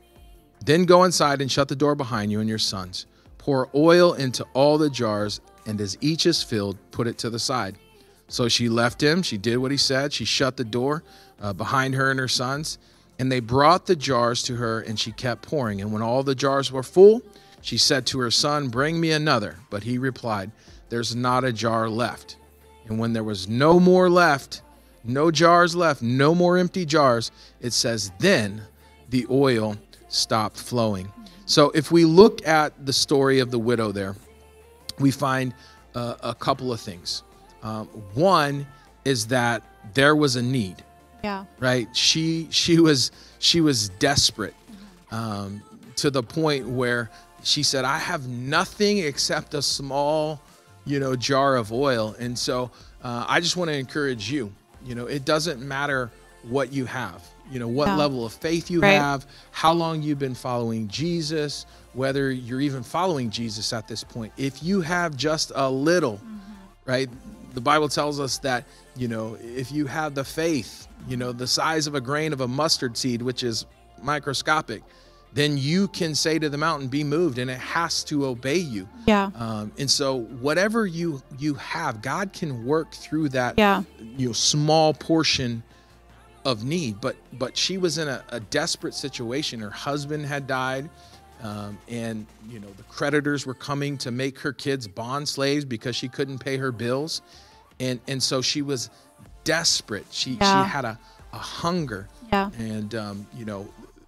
Then go inside and shut the door behind you and your sons. Pour oil into all the jars, and as each is filled, put it to the side. So she left him. She did what he said. She shut the door uh, behind her and her sons. And they brought the jars to her, and she kept pouring. And when all the jars were full, she said to her son, "Bring me another." But he replied, "There's not a jar left." And when there was no more left, no jars left, no more empty jars, it says, then the oil stopped flowing. So if we look at the story of the widow there, we find uh, a couple of things. Um, one is that there was a need. Yeah. Right. She she was she was desperate um, to the point where she said, "I have nothing except a small, you know, jar of oil." And so uh, I just want to encourage you. You know, it doesn't matter what you have. You know, what Yeah. level of faith you Right. have, how long you've been following Jesus, whether you're even following Jesus at this point. If you have just a little, right? The Bible tells us that, you know, if you have the faith, you know, the size of a grain of a mustard seed, which is microscopic, then you can say to the mountain, "Be moved," and it has to obey you. Yeah. Um, and so whatever you you have, God can work through that, Yeah. you know, small portion of need. But but she was in a, a desperate situation. Her husband had died. Um, and, you know, the creditors were coming to make her kids bond slaves because she couldn't pay her bills. And and so she was desperate. She, Yeah. she had a, a hunger. Yeah. And, um, you know,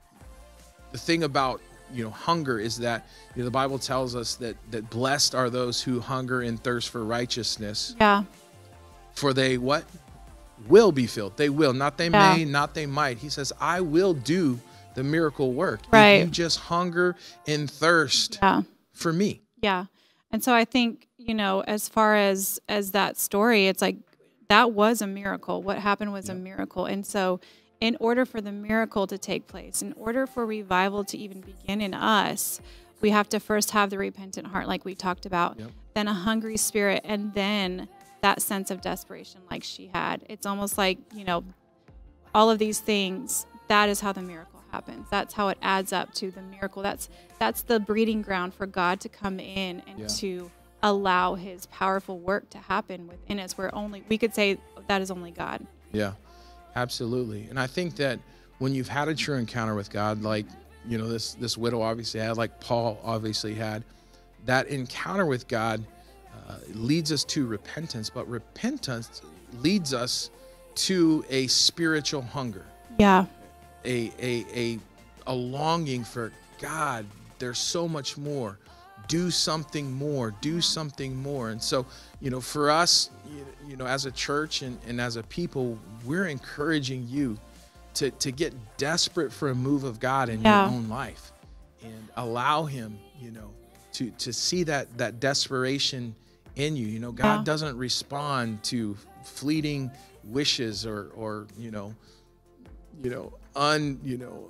the thing about, you know, hunger is that, you know, the Bible tells us that, that blessed are those who hunger and thirst for righteousness. Yeah. For they what? Will be filled. They will. Not they Yeah. may, not they might. He says, I will do the miracle work. Right. If you just hunger and thirst Yeah. for me. Yeah. And so I think, you know, as far as as that story, it's like that was a miracle. What happened was a miracle. And so in order for the miracle to take place, in order for revival to even begin in us, we have to first have the repentant heart like we talked about, Yep. then a hungry spirit, and then that sense of desperation like she had. It's almost like, you know, all of these things, that is how the miracle happens. That's how it adds up to the miracle. That's that's the breeding ground for God to come in and Yeah. to allow his powerful work to happen within us. Where only we could say that is only God. Yeah, absolutely. And I think that when you've had a true encounter with God, like, you know, this this widow obviously had, like Paul obviously had, that encounter with God uh, leads us to repentance, but repentance leads us to a spiritual hunger, Yeah. a a a, a longing for God. There's so much more. Do something more. Do something more. And so, you know, for us, you, you know, as a church and, and as a people, we're encouraging you to to get desperate for a move of God in Yeah. your own life, and allow Him, you know, to to see that that desperation in you. You know, God Yeah. doesn't respond to fleeting wishes or or you know, you know, un you know,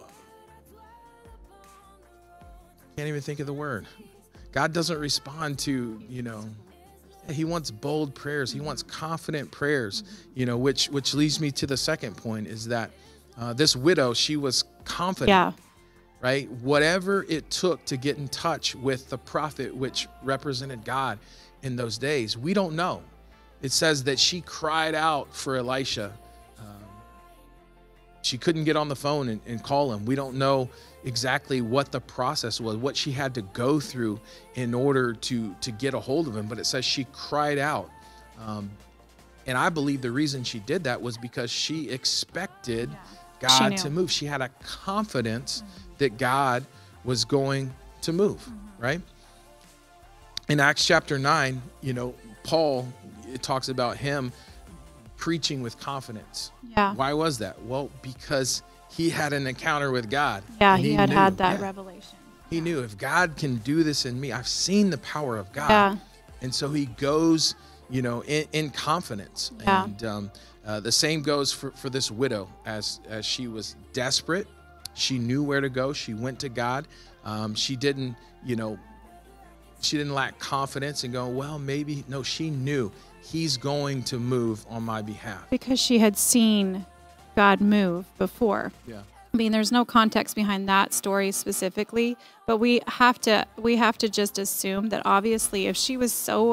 can't even think of the word. God doesn't respond to, you know, He wants bold prayers. He wants confident prayers, you know, which which leads me to the second point is that uh, this widow, she was confident, Yeah. right? Whatever it took to get in touch with the prophet, which represented God in those days, we don't know. It says that she cried out for Elisha. Um, she couldn't get on the phone and, and call him. We don't know exactly what the process was, what she had to go through in order to to get a hold of him. But it says she cried out. Um, and I believe the reason she did that was because she expected She God knew. to move. She had a confidence that God was going to move, right? In Acts chapter nine, you know, Paul, it talks about him preaching with confidence. Yeah. Why was that? Well, because he had an encounter with God. Yeah. and He had knew, had that yeah, revelation. He knew if God can do this in me, I've seen the power of God. Yeah. And so he goes, you know, in, in confidence. Yeah. And um, uh, the same goes for, for this widow. As, as she was desperate, she knew where to go. She went to God. Um, she didn't, you know, she didn't lack confidence and go, well, maybe. No, she knew He's going to move on my behalf. Because she had seen God move before. Yeah. I mean, there's no context behind that story specifically, but we have to we have to just assume that obviously if she was so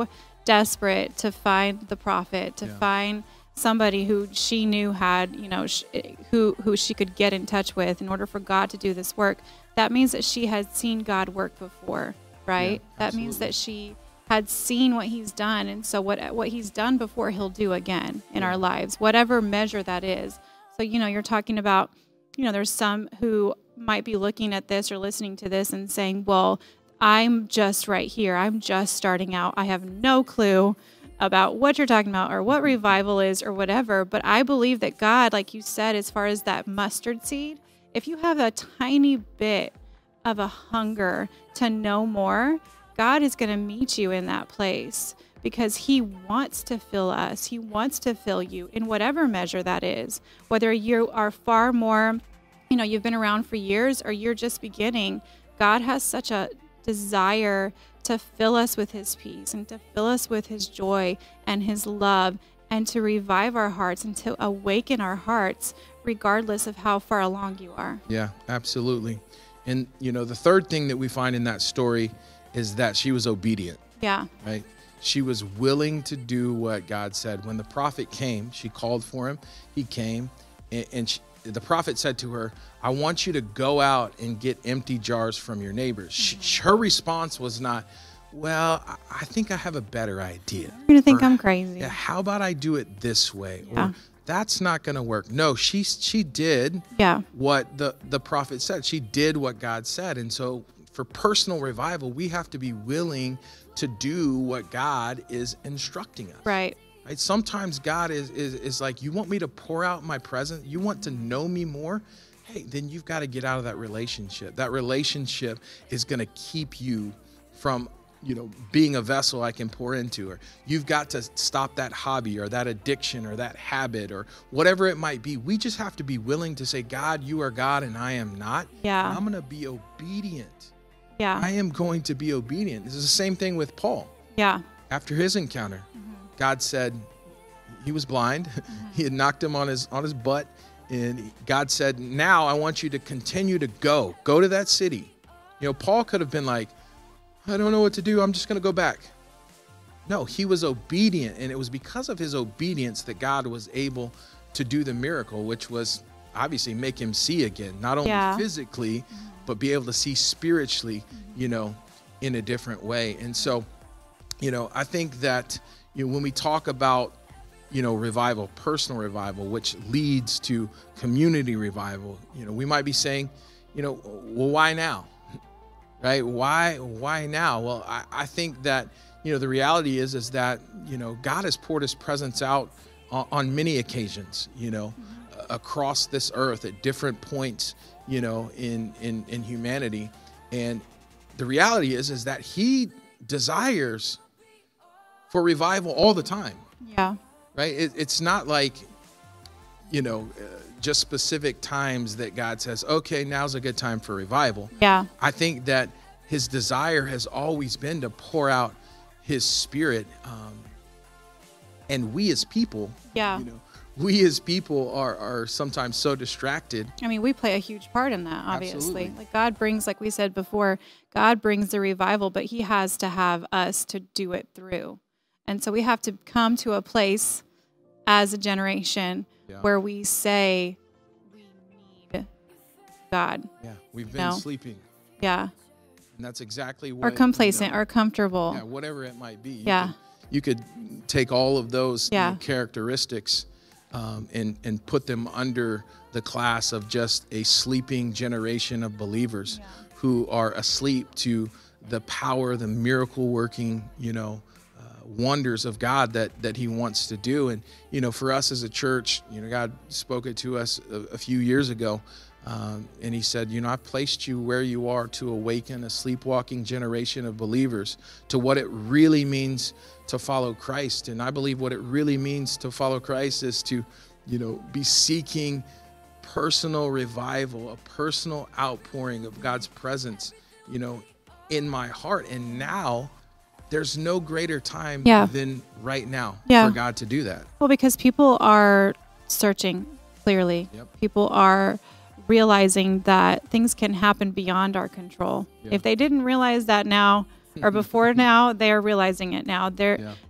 desperate to find the prophet, to Yeah. find somebody who she knew had, you know, sh- who who she could get in touch with in order for God to do this work. That means that she had seen God work before, right? Yeah, that means absolutely. that she had seen what he's done, and so what what he's done before, he'll do again in our lives, whatever measure that is. So, you know, you're talking about, you know, there's some who might be looking at this or listening to this and saying, well, I'm just right here. I'm just starting out. I have no clue about what you're talking about or what revival is or whatever. But I believe that God, like you said, as far as that mustard seed, if you have a tiny bit of a hunger to know more, God is going to meet you in that place because he wants to fill us. He wants to fill you in whatever measure that is, whether you are far more, you know, you've been around for years or you're just beginning. God has such a desire to fill us with his peace and to fill us with his joy and his love and to revive our hearts and to awaken our hearts regardless of how far along you are. Yeah, absolutely. And, you know, the third thing that we find in that story is that she was obedient, Yeah. right? She was willing to do what God said. When the prophet came, she called for him. He came, and, and she, the prophet said to her, I want you to go out and get empty jars from your neighbors. She, her response was not, well, I, I think I have a better idea. You're going to think Or, I'm crazy. Yeah, how about I do it this way? Yeah. Or that's not going to work. No, she she did Yeah. what the, the prophet said. She did what God said. And so for personal revival, we have to be willing to do what God is instructing us. Right. Right? Sometimes God is, is, is like, you want me to pour out my presence? You want to know me more? Hey, then you've got to get out of that relationship. That relationship is going to keep you from, you know, being a vessel I can pour into. Or you've got to stop that hobby or that addiction or that habit or whatever it might be. We just have to be willing to say, God, you are God and I am not. Yeah. And I'm going to be obedient. Yeah. I am going to be obedient. This is the same thing with Paul. Yeah. After his encounter, God said he was blind. He had knocked him on his on his butt. And God said, now I want you to continue to go. Go to that city. You know, Paul could have been like, I don't know what to do. I'm just going to go back. No, he was obedient. And it was because of his obedience that God was able to do the miracle, which was obviously make him see again, not only Yeah. physically, but be able to see spiritually, you know, in a different way. And so, you know, I think that, you know, when we talk about, you know, revival, personal revival, which leads to community revival, you know, we might be saying, you know, well, why now? Right? Why, why now? Well, I, I think that, you know, the reality is, is that, you know, God has poured his presence out on, on many occasions, you know, mm-hmm. across this earth at different points, you know, in, in, in humanity. And the reality is, is that he desires for revival all the time. Yeah. Right? It, it's not like, you know, uh, just specific times that God says, okay, now's a good time for revival. Yeah. I think that his desire has always been to pour out his spirit. Um, and we as people, Yeah. you know, we as people are, are sometimes so distracted. I mean, we play a huge part in that, obviously. Absolutely. Like God brings, like we said before, God brings the revival, but he has to have us to do it through. And so we have to come to a place as a generation Yeah. where we say we need God. Yeah, we've been No. sleeping. Yeah. And that's exactly what. Or complacent you know, or comfortable. yeah, whatever it might be. You Yeah. could, you could take all of those you Yeah. know, characteristics um, and, and put them under the class of just a sleeping generation of believers who are asleep to the power, the miracle working, you know, uh, wonders of God that, that he wants to do. And, you know, for us as a church, you know, God spoke it to us a, a few years ago. Um, and he said, you know, I've placed you where you are to awaken a sleepwalking generation of believers to what it really means to follow Christ. And I believe what it really means to follow Christ is to, you know, be seeking personal revival, a personal outpouring of God's presence, you know, in my heart. And now there's no greater time Yeah. than right now Yeah. for God to do that. Well, because people are searching clearly. Yep. People are realizing that things can happen beyond our control. Yeah. If they didn't realize that now or before now, they are realizing it now. They're Yeah.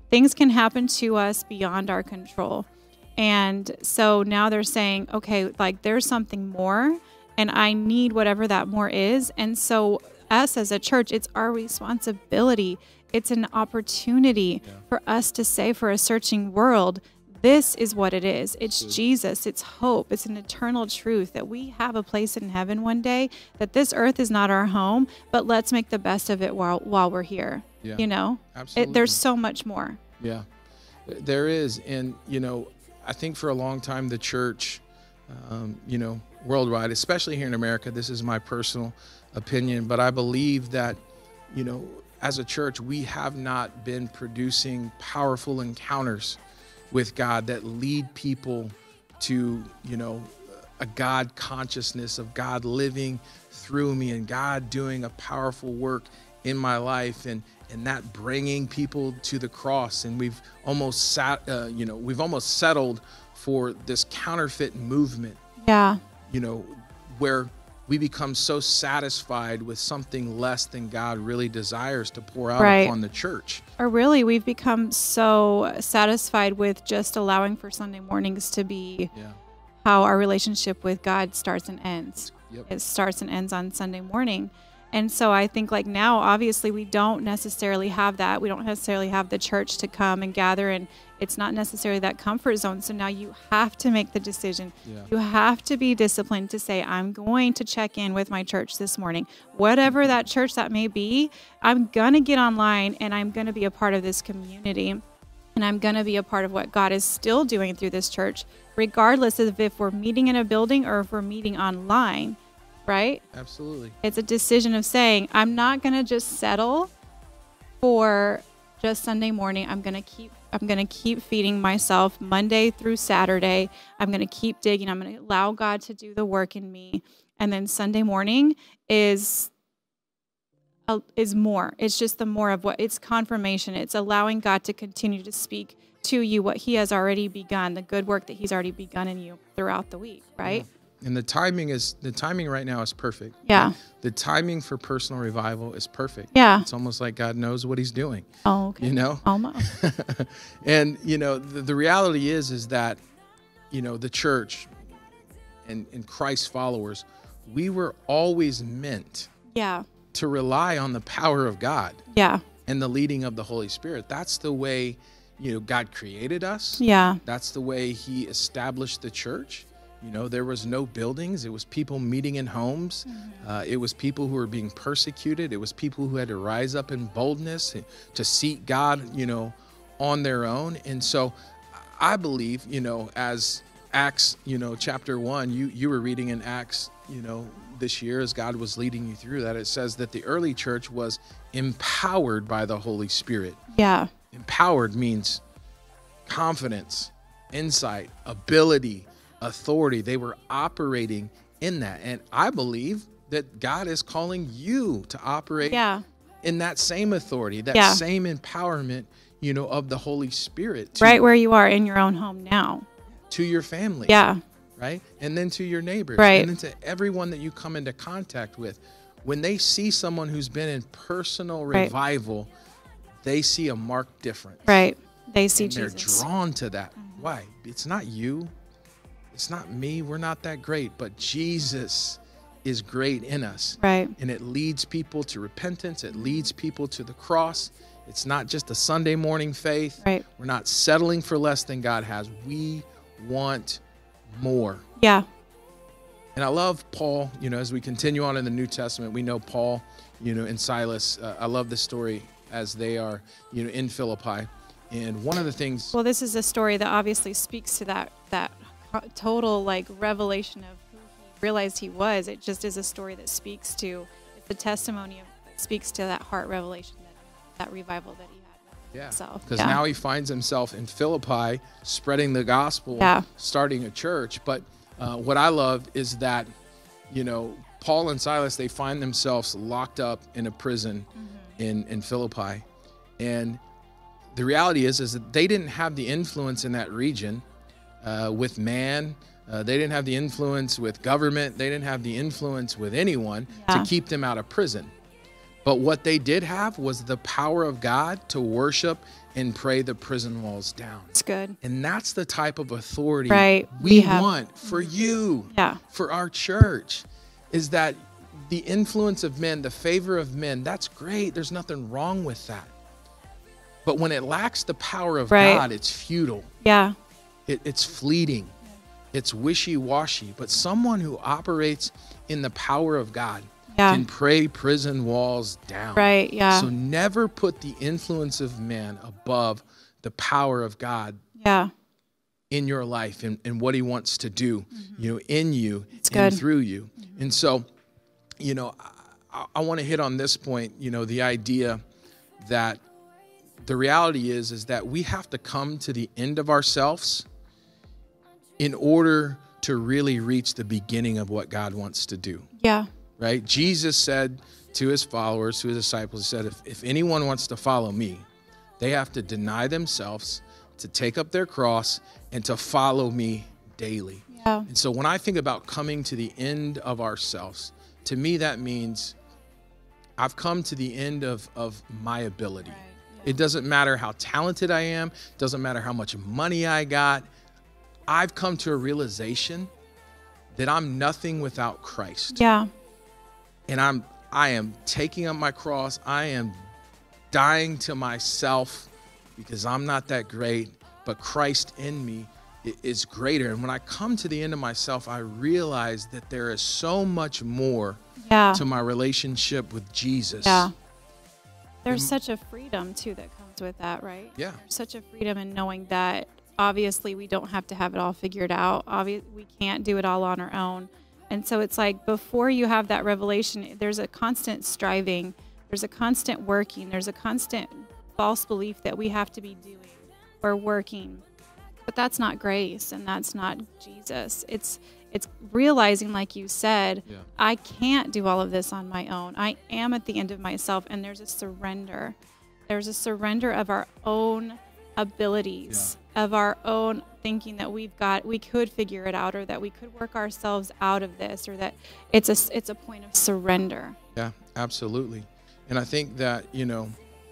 things can happen to us beyond our control. And so now they're saying, okay, like there's something more, and I need whatever that more is. And so us as a church, it's our responsibility. It's an opportunity yeah. for us to say, for a searching world, this is what it is. It's Good. Jesus. It's hope. It's an eternal truth that we have a place in heaven one day, that this earth is not our home, but let's make the best of it while while we're here. Yeah. You know, Absolutely. It, there's so much more. Yeah, there is. And, you know, I think for a long time, the church, um, you know, worldwide, especially here in America, this is my personal opinion, but I believe that, you know, as a church, we have not been producing powerful encounters with God that lead people to, you know, a God consciousness of God living through me and God doing a powerful work in my life, and and that bringing people to the cross. And we've almost sat, uh, you know, we've almost settled for this counterfeit movement. Yeah. You know, where we become so satisfied with something less than God really desires to pour out right. upon the church. Or really, we've become so satisfied with just allowing for Sunday mornings to be yeah. how our relationship with God starts and ends. Yep. It starts and ends on Sunday morning. And so I think like now, obviously, we don't necessarily have that. We don't necessarily have the church to come and gather, and it's not necessarily that comfort zone. So now you have to make the decision. Yeah. You have to be disciplined to say, I'm going to check in with my church this morning. Whatever that church that may be, I'm going to get online and I'm going to be a part of this community. And I'm going to be a part of what God is still doing through this church, regardless of if we're meeting in a building or if we're meeting online. Right? Absolutely. It's a decision of saying, I'm not going to just settle for just Sunday morning. I'm going to keep I'm going to keep feeding myself Monday through Saturday. I'm going to keep digging. I'm going to allow God to do the work in me. And then Sunday morning is uh, is more. It's just the more of what, it's confirmation. It's allowing God to continue to speak to you what he has already begun, the good work that he's already begun in you throughout the week, right? Yeah. And the timing is, the timing right now is perfect. Yeah. The timing for personal revival is perfect. Yeah. It's almost like God knows what he's doing. Oh, okay. You know? Almost. And, you know, the, the reality is, is that, you know, the church and, and Christ's followers, we were always meant yeah. to rely on the power of God. Yeah. And the leading of the Holy Spirit. That's the way, you know, God created us. Yeah. That's the way he established the church. You know, there was no buildings. It was people meeting in homes. Mm-hmm. Uh, it was people who were being persecuted. It was people who had to rise up in boldness to seek God, you know, on their own. And so I believe, you know, as Acts, you know, chapter one, you, you were reading in Acts, you know, this year as God was leading you through that, it says that the early church was empowered by the Holy Spirit. Yeah. Empowered means confidence, insight, ability, authority. They were operating in that. And I believe that God is calling you to operate yeah. in that same authority, that yeah. same empowerment, you know, of the Holy Spirit. To, right where you are in your own home now. To your family. Yeah. Right? And then to your neighbors. Right. And then to everyone that you come into contact with. When they see someone who's been in personal right. revival, they see a marked difference. Right. They see and Jesus. They're drawn to that. Mm-hmm. Why? It's not you. It's not me. We're not that great, but Jesus is great in us. Right. And it leads people to repentance. It leads people to the cross. It's not just a Sunday morning faith. Right. We're not settling for less than God has. We want more. Yeah. And I love Paul, you know, as we continue on in the New Testament, we know Paul, you know, and Silas. Uh, I love this story as they are, you know, in Philippi. And one of the things. Well, this is a story that obviously speaks to that, that, total like revelation of who he realized he was. It just is a story that speaks to, it's a testimony of, that speaks to that heart revelation, that that revival that he had. Yeah, so because yeah. now he finds himself in Philippi spreading the gospel, yeah. starting a church. But uh, what I love is that, you know, Paul and Silas, they find themselves locked up in a prison mm-hmm. in, in Philippi. And the reality is, is that they didn't have the influence in that region Uh, with man. Uh, they didn't have the influence with government. They didn't have the influence with anyone yeah. to keep them out of prison. But what they did have was the power of God to worship and pray the prison walls down. It's good. And that's the type of authority Right. we, We have- want for you, Yeah. for our church, is that the influence of men, the favor of men, that's great. There's nothing wrong with that. But when it lacks the power of Right. God, it's futile. Yeah. It, it's fleeting. It's wishy-washy. But someone who operates in the power of God Yeah. can pray prison walls down. Right. Yeah. So never put the influence of man above the power of God Yeah. in your life and, and what he wants to do, you know, in you It's and good. through you. And so, you know, I, I want to hit on this point, you know, the idea that the reality is, is that we have to come to the end of ourselves in order to really reach the beginning of what God wants to do, Yeah. right? Jesus said to his followers, to his disciples, he said, if, if anyone wants to follow me, they have to deny themselves, to take up their cross, and to follow me daily. Yeah. And so when I think about coming to the end of ourselves, to me that means I've come to the end of, of my ability. It doesn't matter how talented I am, doesn't matter how much money I got. I've come to a realization that I'm nothing without Christ. Yeah. And I'm I am taking up my cross. I am dying to myself because I'm not that great, but Christ in me i- is greater. And when I come to the end of myself, I realize that there is so much more Yeah. to my relationship with Jesus. Yeah. There's such a freedom too that comes with that, right? Yeah. There's such a freedom in knowing that obviously we don't have to have it all figured out. Obviously, we can't do it all on our own. And so it's like before you have that revelation, there's a constant striving, there's a constant working, there's a constant false belief that we have to be doing or working. But that's not grace and that's not Jesus. It's it's realizing, like you said, Yeah. I can't do all of this on my own. I am at the end of myself, and there's a surrender. There's a surrender of our own abilities, of our own thinking that we've got, we could figure it out, or that we could work ourselves out of this, or that it's a it's a point of surrender. Yeah, absolutely. And I think that, you know,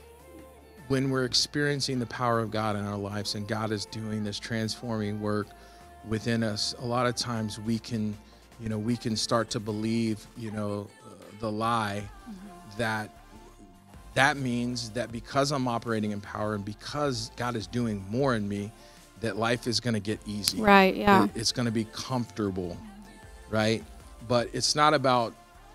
when we're experiencing the power of God in our lives and God is doing this transforming work within us, a lot of times we can, you know, we can start to believe, you know, uh, the lie that that means that because I'm operating in power and because God is doing more in me, that life is going to get easy. Right, yeah. It- it's going to be comfortable, right? But it's not about,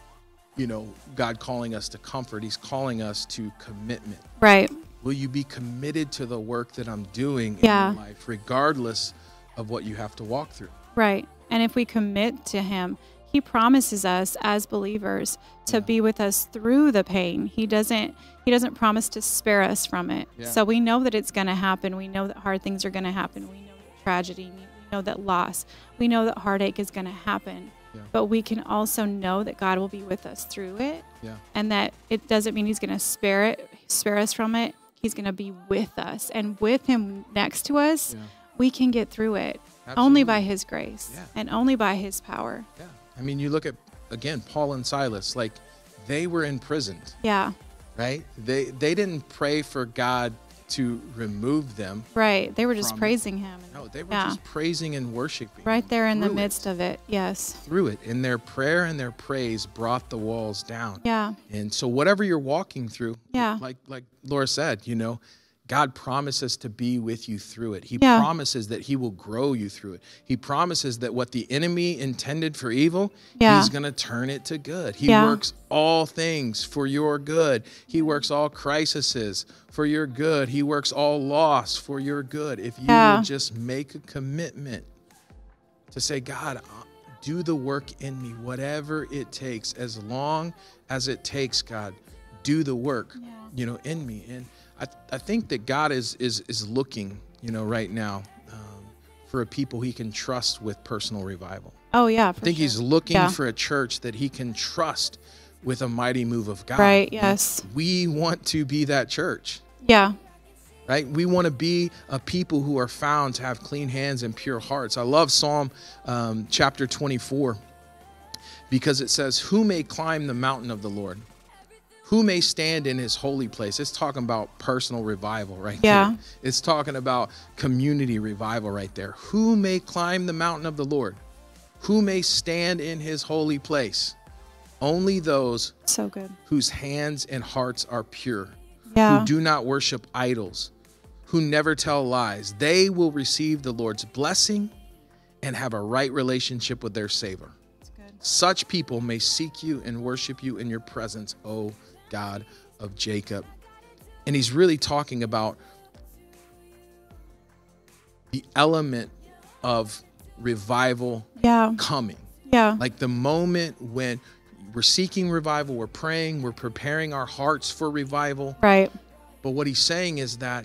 you know, God calling us to comfort. He's calling us to commitment. Right. Will you be committed to the work that I'm doing Yeah. in your life, regardless of what you have to walk through? Right. And if we commit to him, he promises us as believers to be with us through the pain. He doesn't he doesn't promise to spare us from it. Yeah. So we know that it's going to happen. We know that hard things are going to happen. We know that tragedy, we know that loss. We know that heartache is going to happen. Yeah. But we can also know that God will be with us through it. Yeah. And that it doesn't mean he's going to spare it, spare us from it. He's going to be with us, and with him next to us, Yeah. we can get through it only Absolutely. by his grace Yeah. and only by his power. Yeah. I mean, you look at, again, Paul and Silas, like they were imprisoned, Yeah, right? They they didn't pray for God to remove them. right. They were just From- praising him. No, they were Yeah. just praising and worshiping. Right there in the through it. midst of it. Yes. Through it. And their prayer and their praise brought the walls down. Yeah. And so whatever you're walking through, Yeah. like like Laura said, you know, God promises to be with you through it. He Yeah. promises that he will grow you through it. He promises that what the enemy intended for evil, Yeah. he's going to turn it to good. He Yeah. works all things for your good. He works all crises for your good. He works all loss for your good. If you Yeah. will just make a commitment to say, God, uh, do the work in me, whatever it takes, as long as it takes, God, do the work, you know, in me. And I, I think that God is is is looking, you know, right now um, for a people he can trust with personal revival. Oh, yeah. For I think sure. he's looking Yeah. for a church that he can trust with a mighty move of God. Right, And yes. we want to be that church. Yeah. Right? We want to be a people who are found to have clean hands and pure hearts. I love Psalm um, chapter twenty-four because it says, "Who may climb the mountain of the Lord? who may stand in his holy place. It's talking about personal revival right Yeah. there. It's talking about community revival right there. Who may climb the mountain of the Lord? Who may stand in his holy place? Only those So good. whose hands and hearts are pure, Yeah. who do not worship idols, who never tell lies. They will receive the Lord's blessing and have a right relationship with their Savior. That's good. Such people may seek you and worship you in your presence, O God of Jacob. And he's really talking about the element of revival Yeah. coming. Yeah. Like the moment when we're seeking revival, we're praying, we're preparing our hearts for revival. Right. But what he's saying is that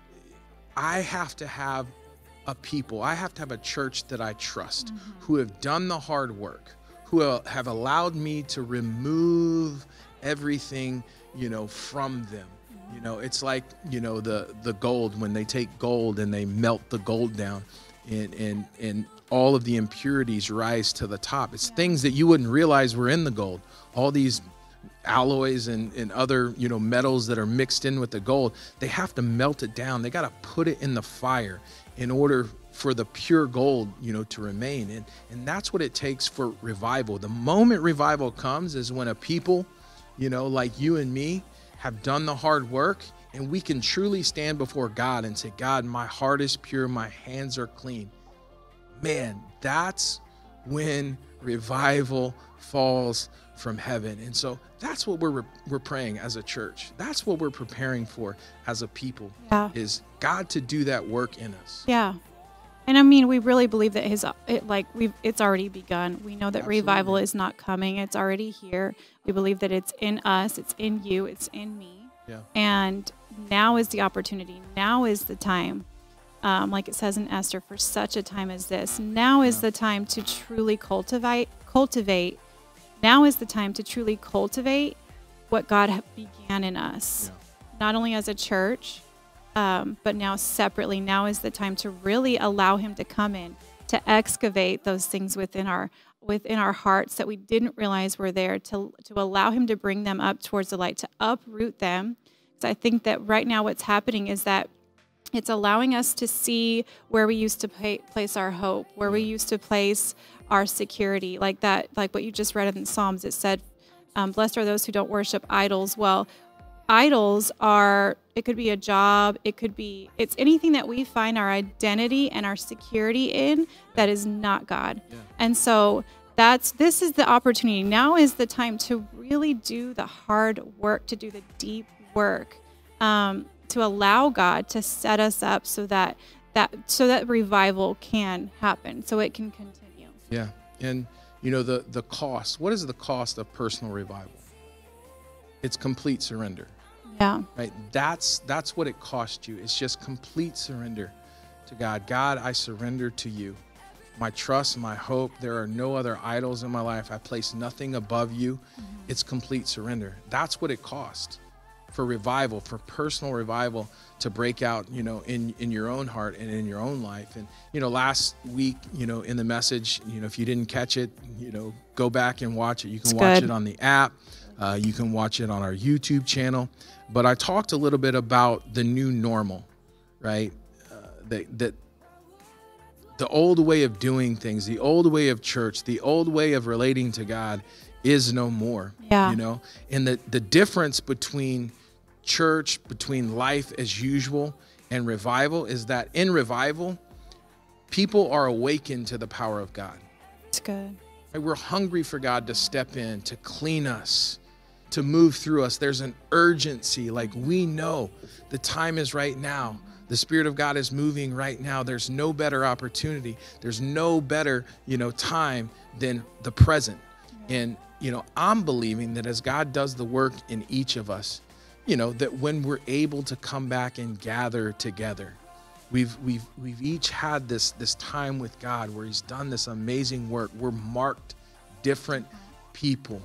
I have to have a people, I have to have a church that I trust, Mm-hmm. who have done the hard work, who have allowed me to remove everything, you know, from them. You know, it's like, you know, the, the gold, when they take gold and they melt the gold down and, and, and all of the impurities rise to the top. It's things that you wouldn't realize were in the gold. All these alloys and, and other, you know, metals that are mixed in with the gold, they have to melt it down. They got to put it in the fire in order for the pure gold, you know, to remain. And, and that's what it takes for revival. The moment revival comes is when a people, you know, like you and me have done the hard work, and we can truly stand before God and say, God, my heart is pure, my hands are clean. Man, that's when revival falls from heaven. And so that's what we're we're praying as a church. That's what we're preparing for as a people, Yeah. is God to do that work in us. Yeah. And I mean, we really believe that his, it, like we've, it's already begun. We know that Absolutely. revival is not coming. It's already here. We believe that it's in us. It's in you. It's in me. Yeah. And now is the opportunity. Now is the time. Um, like it says in Esther, for such a time as this, now is Yeah. the time to truly cultivate, cultivate. Now is the time to truly cultivate what God ha- began in us, Yeah. not only as a church, um, but now separately. Now is the time to really allow him to come in, to excavate those things within our within our hearts that we didn't realize were there, to to allow him to bring them up towards the light, to uproot them. So I think that right now what's happening is that it's allowing us to see where we used to pay, place our hope, where we used to place our security, like that, like what you just read in the Psalms. It said, um, blessed are those who don't worship idols. Well, idols are, it could be a job, it could be, it's anything that we find our identity and our security in that is not God. Yeah. And so that's, this is the opportunity. Now is the time to really do the hard work, to do the deep work, um, to allow God to set us up so that, that, so that revival can happen, so it can continue. Yeah. And, you know, the, the cost, what is the cost of personal revival? It's complete surrender. Yeah. Right? That's that's what it costs you. It's just complete surrender to God. God, I surrender to you. My trust, my hope, there are no other idols in my life. I place nothing above you. Mm-hmm. It's complete surrender. That's what it costs for revival, for personal revival to break out, you know, in, in your own heart and in your own life. And, you know, last week, you know, in the message, you know, if you didn't catch it, you know, go back and watch it. You can It's watch good. it on the app. Uh, you can watch it on our YouTube channel. But I talked a little bit about the new normal, right? Uh, that, that the old way of doing things, the old way of church, the old way of relating to God is no more. Yeah. You know, and the, the difference between church, between life as usual and revival is that in revival, people are awakened to the power of God. It's good. Right? We're hungry for God to step in, to clean us, to move through us. There's an urgency. Like we know the time is right now. The Spirit of God is moving right now. There's no better opportunity. There's no better, you know, time than the present. And, you know, I'm believing that as God does the work in each of us, you know, that when we're able to come back and gather together, we've we've we've each had this this time with God where He's done this amazing work. We're marked different people.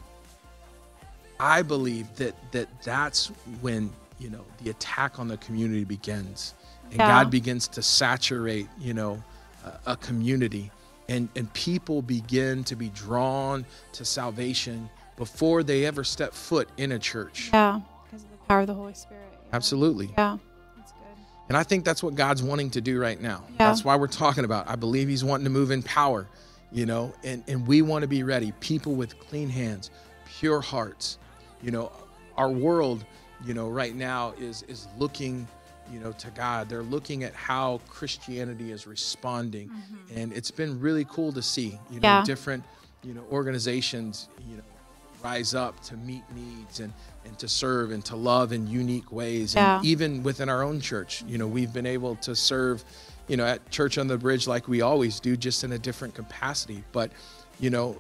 I believe that that that's when, you know, the attack on the community begins, and Yeah. God begins to saturate, you know, a, a community, and and people begin to be drawn to salvation before they ever step foot in a church. Yeah, because of the power of the Holy Spirit. Yeah. Absolutely. Yeah, that's good. And I think that's what God's wanting to do right now. Yeah. That's why we're talking about. I believe he's wanting to move in power, you know, and, and we want to be ready. People with clean hands, pure hearts. You know, our world, you know, right now is is looking, you know, to God. They're looking at how Christianity is responding. Mm-hmm. And it's been really cool to see, you know, Yeah. different, you know, organizations, you know, rise up to meet needs and, and to serve and to love in unique ways. Yeah. And even within our own church, you know, we've been able to serve, you know, at Church on the Bridge like we always do, just in a different capacity. But, you know,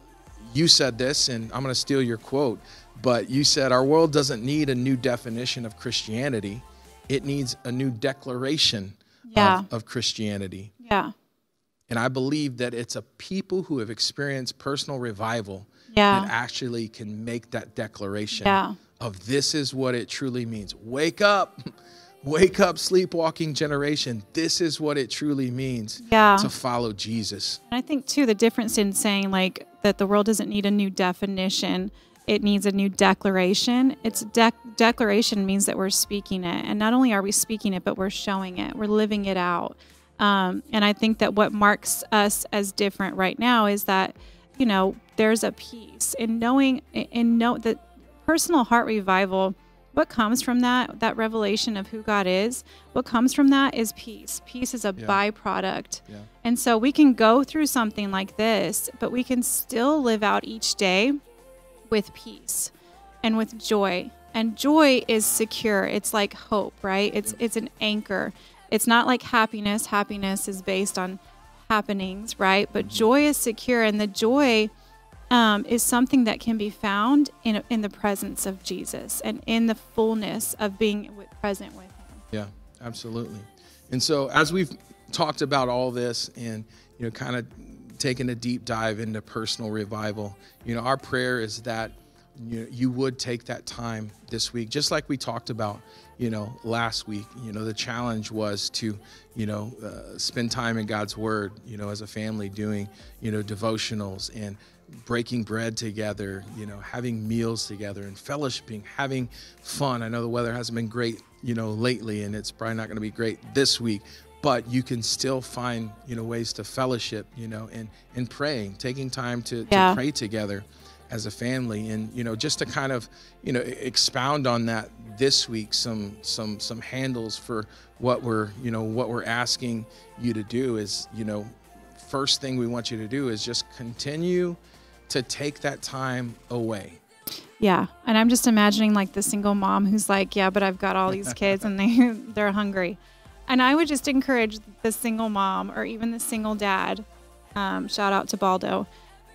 you said this, and I'm going to steal your quote, but you said our world doesn't need a new definition of Christianity. It needs a new declaration Yeah. of, of Christianity. Yeah. And I believe that it's a people who have experienced personal revival Yeah. that actually can make that declaration Yeah. of this is what it truly means. Wake up, wake up, sleepwalking generation. This is what it truly means Yeah. to follow Jesus. And I think too, the difference in saying like that the world doesn't need a new definition, it needs a new declaration. It's dec declaration means that we're speaking it. And not only are we speaking it, but we're showing it, we're living it out. Um, and I think that what marks us as different right now is that, you know, there's a peace in knowing, in know that personal heart revival, what comes from that, that revelation of who God is, what comes from that is peace. Peace is a Yeah. byproduct. Yeah. And so we can go through something like this, but we can still live out each day with peace and with joy. And joy is secure. It's like hope, right? It's it's an anchor. It's not like happiness. Happiness is based on happenings, right? But joy is secure, and the joy um, is something that can be found in in the presence of Jesus and in the fullness of being w- present with Him. Yeah, absolutely. And so as we've talked about all this and, you know, kind of taken a deep dive into personal revival, you know, our prayer is that you know, you would take that time this week, just like we talked about, you know, last week. You know, the challenge was to, you know, uh, spend time in God's Word, you know, as a family doing, you know, devotionals and breaking bread together, you know, having meals together and fellowshipping, having fun. I know the weather hasn't been great, you know, lately, and it's probably not going to be great this week, but you can still find, you know, ways to fellowship, you know, and, and praying, taking time to, Yeah. to pray together as a family. And, you know, just to kind of, you know, expound on that this week, some, some, some handles for what we're, you know, what we're asking you to do is, you know, first thing we want you to do is just continue to take that time away. Yeah. And I'm just imagining like the single mom who's like, yeah, but I've got all these kids and they, they're hungry. And I would just encourage the single mom or even the single dad, um, shout out to Baldo.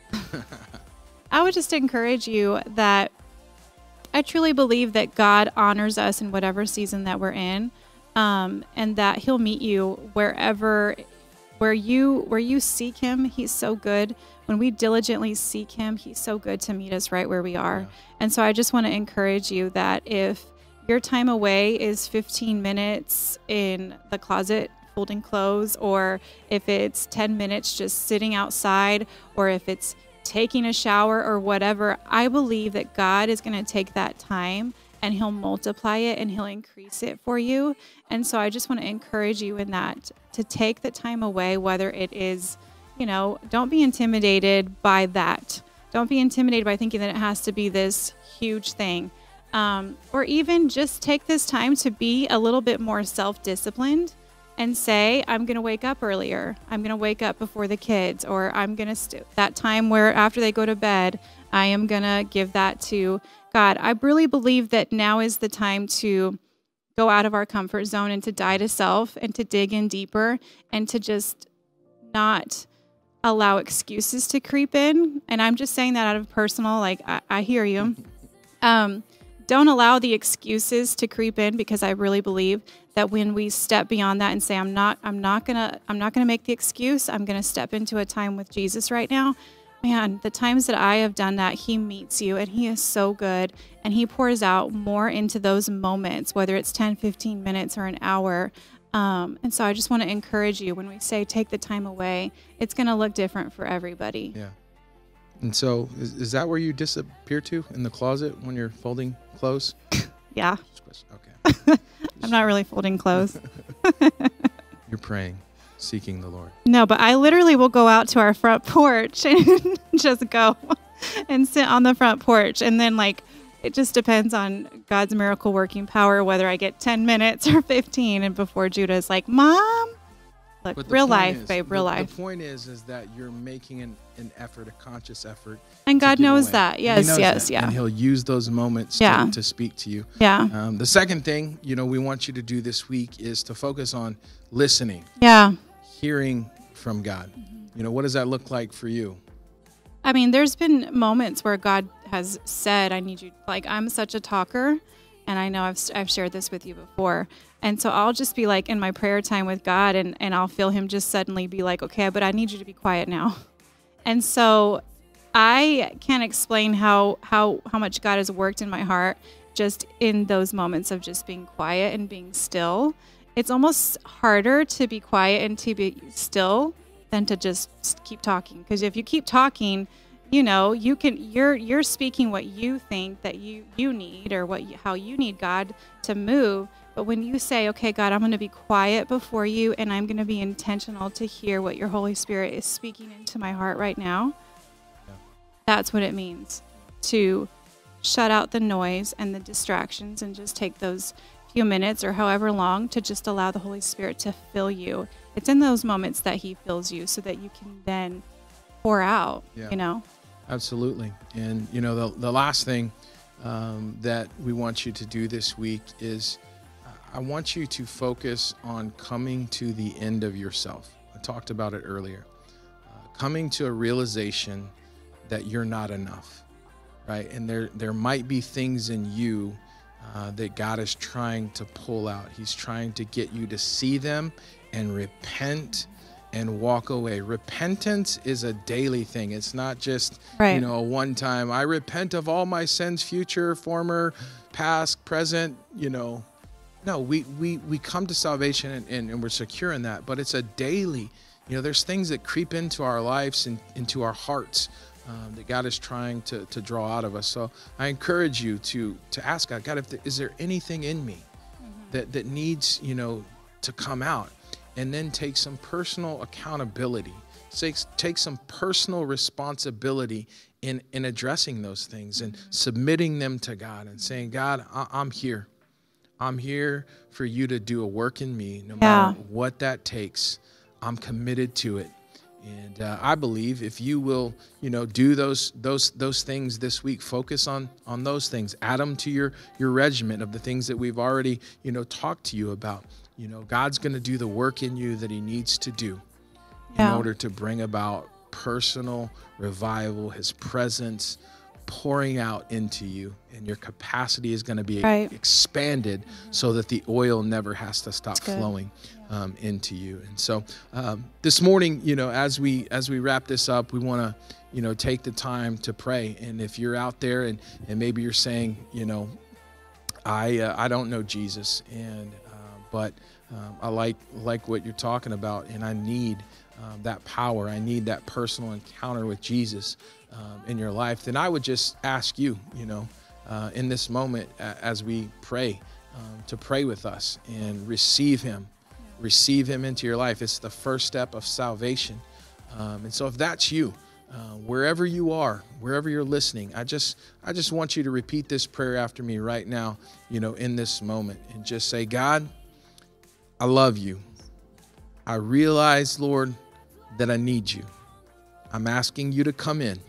I would just encourage you that I truly believe that God honors us in whatever season that we're in, um, and that He'll meet you wherever, where you where you seek Him. He's so good. When we diligently seek Him, He's so good to meet us right where we are. Yeah. And so I just want to encourage you that if your time away is fifteen minutes in the closet folding clothes, or if it's ten minutes just sitting outside, or if it's taking a shower or whatever, I believe that God is going to take that time and He'll multiply it and He'll increase it for you. And so I just want to encourage you in that, to take the time away, whether it is, you know, don't be intimidated by that. Don't be intimidated by thinking that it has to be this huge thing. Um, or even just take this time to be a little bit more self-disciplined and say, I'm going to wake up earlier. I'm going to wake up before the kids, or I'm going to, st- that time where after they go to bed, I am going to give that to God. I really believe that now is the time to go out of our comfort zone and to die to self and to dig in deeper and to just not allow excuses to creep in. And I'm just saying that out of personal, like, I, I hear you. Um, don't allow the excuses to creep in, because I really believe that when we step beyond that and say, I'm not, I'm not gonna, I'm not gonna make the excuse. I'm gonna step into a time with Jesus right now. Man, the times that I have done that, He meets you and He is so good, and He pours out more into those moments, whether it's ten, fifteen minutes or an hour. Um, and so I just want to encourage you, when we say take the time away, it's going to look different for everybody. Yeah. And so is, is that where you disappear to, in the closet when you're folding clothes? Yeah. Okay. I'm not really folding clothes. You're praying, seeking the Lord. No, but I literally will go out to our front porch and just go and sit on the front porch. And then, like, it just depends on God's miracle working power, whether I get ten minutes or fifteen. And before Judah's like, Mom, look, But the real point life, is- babe, real the, life. The point is, is that you're making an, an effort, a conscious effort. And to God give knows away. that. And he Yes, knows yes, that. yeah. And he'll use those moments Yeah. to, to speak to you. Yeah. Um, the second thing, you know, we want you to do this week is to focus on listening, Yeah. hearing from God. You know, what does that look like for you? I mean, there's been moments where God has said, I need you, like, I'm such a talker. And I know I've, I've shared this with you before. And so I'll just be like in my prayer time with God, and, and I'll feel him just suddenly be like, okay, but I need you to be quiet now. And so I can't explain how, how, how much God has worked in my heart just in those moments of just being quiet and being still. It's almost harder to be quiet and to be still than to just keep talking. Because if you keep talking, you know, you can, you're, you're speaking what you think that you, you need, or what, you, how you need God to move. But when you say, okay, God, I'm going to be quiet before you, and I'm going to be intentional to hear what your Holy Spirit is speaking into my heart right now. Yeah. That's what it means to shut out the noise and the distractions and just take those few minutes or however long to just allow the Holy Spirit to fill you. It's in those moments that he fills you so that you can then pour out, Yeah. you know? Absolutely. And, you know, the, the last thing um, that we want you to do this week is uh, I want you to focus on coming to the end of yourself. I talked about it earlier. Uh, coming to a realization that you're not enough, right? And there, there might be things in you uh, that God is trying to pull out. He's trying to get you to see them and repent and walk away. Repentance is a daily thing. It's not just, Right. you know, a one time, I repent of all my sins, future, former, past, present, you know. No, we, we, we come to salvation and, and, and we're secure in that, but it's a daily, you know, there's things that creep into our lives and into our hearts um, that God is trying to, to draw out of us. So I encourage you to, to ask God, God, if there, is there anything in me that, that needs, you know, to come out? And then take some personal accountability, take, take some personal responsibility in, in addressing those things and submitting them to God and saying, God, I, I'm here. I'm here for you to do a work in me, no Yeah. matter what that takes. I'm committed to it. And uh, I believe if you will, you know, do those those those things this week, focus on on those things, add them to your your regimen of the things that we've already, you know, talked to you about. You know, God's going to do the work in you that he needs to do Yeah. in order to bring about personal revival, his presence pouring out into you, and your capacity is going to be Right. expanded so that the oil never has to stop good. flowing um, into you. And so um, this morning, you know, as we as we wrap this up, we want to, you know, take the time to pray. And if you're out there and, and maybe you're saying, you know, I uh, I don't know Jesus, and uh, but um, I like like what you're talking about, and I need um, that power. I need that personal encounter with Jesus um, in your life. Then I would just ask you, you know, uh, in this moment uh, as we pray, um, to pray with us and receive Him, receive Him into your life. It's the first step of salvation. Um, and so if that's you, uh, wherever you are, wherever you're listening, I just I just want you to repeat this prayer after me right now, you know, in this moment, and just say, God, I love you. I realize, Lord, that I need you. I'm asking you to come in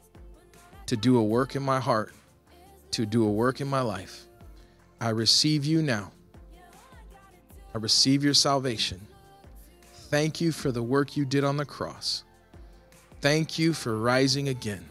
to do a work in my heart, to do a work in my life. I receive you now. I receive your salvation. Thank you for the work you did on the cross. Thank you for rising again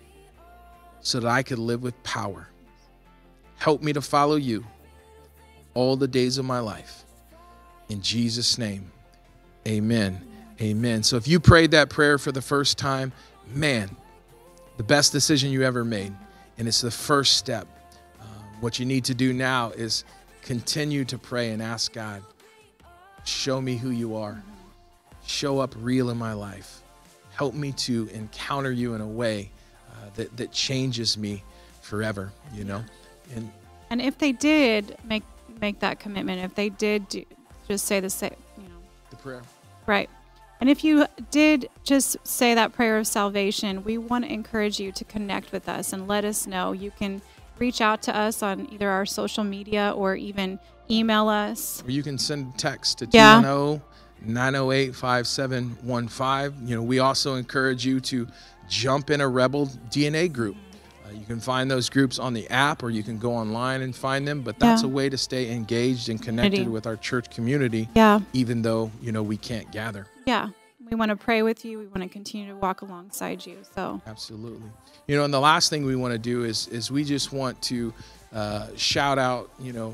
so that I could live with power. Help me to follow you all the days of my life. In Jesus' name, amen. Amen. So if you prayed that prayer for the first time, man, the best decision you ever made. And it's the first step. Um, what you need to do now is continue to pray and ask God, show me who you are. Show up real in my life. Help me to encounter you in a way uh, that, that changes me forever, you know? And And if they did make make that commitment, if they did do, just say the same, you know, the prayer. right. And if you did just say that prayer of salvation, we want to encourage you to connect with us and let us know. You can reach out to us on either our social media or even email us. Or you can send a text to Yeah. two one zero, nine zero eight, five seven one five. You know, we also encourage you to jump in a Rebel D N A group. Uh, you can find those groups on the app, or you can go online and find them. But that's Yeah. a way to stay engaged and connected Community. with our church community, Yeah. even though, you know, we can't gather. Yeah. We want to pray with you. We want to continue to walk alongside you. So, Absolutely. You know, and the last thing we want to do is is we just want to uh, shout out, you know,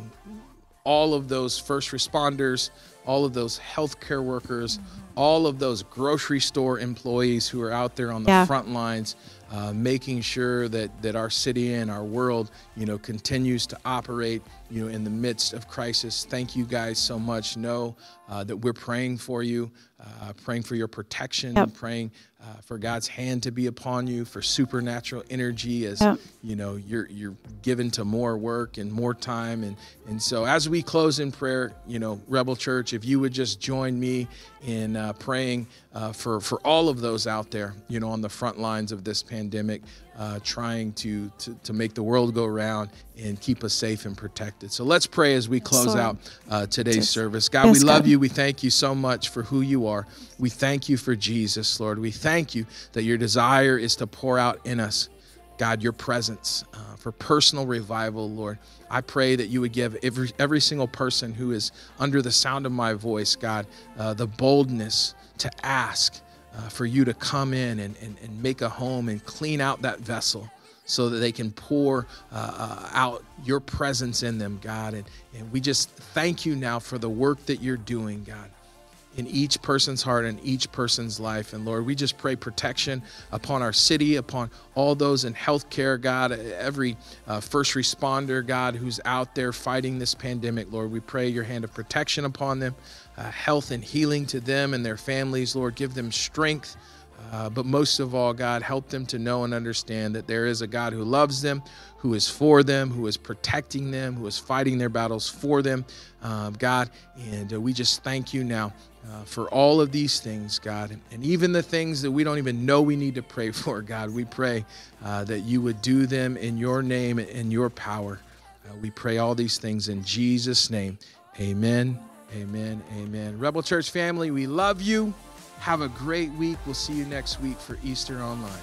all of those first responders, all of those healthcare workers, all of those grocery store employees who are out there on the Yeah. front lines, uh, making sure that that our city and our world, you know, continues to operate, you know, in the midst of crisis. Thank you guys so much. Know uh, that we're praying for you, uh, praying for your protection, Yep. praying uh, for God's hand to be upon you, for supernatural energy as Yep. you know you're you're given to more work and more time. And and so as we close in prayer, you know, Rebel Church, if you would just join me in uh, praying uh, for for all of those out there, you know, on the front lines of this pandemic, uh, trying to, to to make the world go round and keep us safe and protected. So let's pray as we close Lord. out uh, today's Yes. service. God, Yes, we love God. you. We thank you so much for who you are. We thank you for Jesus, Lord. We thank you that your desire is to pour out in us, God, your presence uh, for personal revival, Lord. I pray that you would give every, every single person who is under the sound of my voice, God, uh, the boldness to ask uh, for you to come in and, and, and make a home and clean out that vessel, so that they can pour uh, uh, out your presence in them, God. And, and we just thank you now for the work that you're doing, God, in each person's heart and each person's life. And Lord, we just pray protection upon our city, upon all those in healthcare, God, every uh, first responder, God, who's out there fighting this pandemic. Lord, we pray your hand of protection upon them, uh, health and healing to them and their families. Lord, give them strength. Uh, but most of all, God, help them to know and understand that there is a God who loves them, who is for them, who is protecting them, who is fighting their battles for them, um, God. And uh, we just thank you now uh, for all of these things, God. And, and even the things that we don't even know we need to pray for, God. We pray uh, that you would do them in your name and in your power. Uh, we pray all these things in Jesus' name. Amen, amen, amen. Rebel Church family, we love you. Have a great week. We'll see you next week for Easter Online.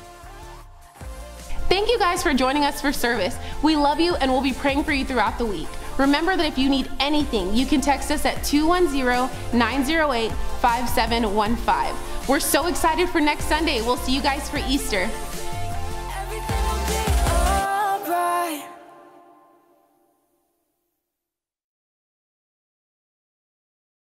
Thank you guys for joining us for service. We love you and we'll be praying for you throughout the week. Remember that if you need anything, you can text us at two one zero, nine zero eight, five seven one five. We're so excited for next Sunday. We'll see you guys for Easter.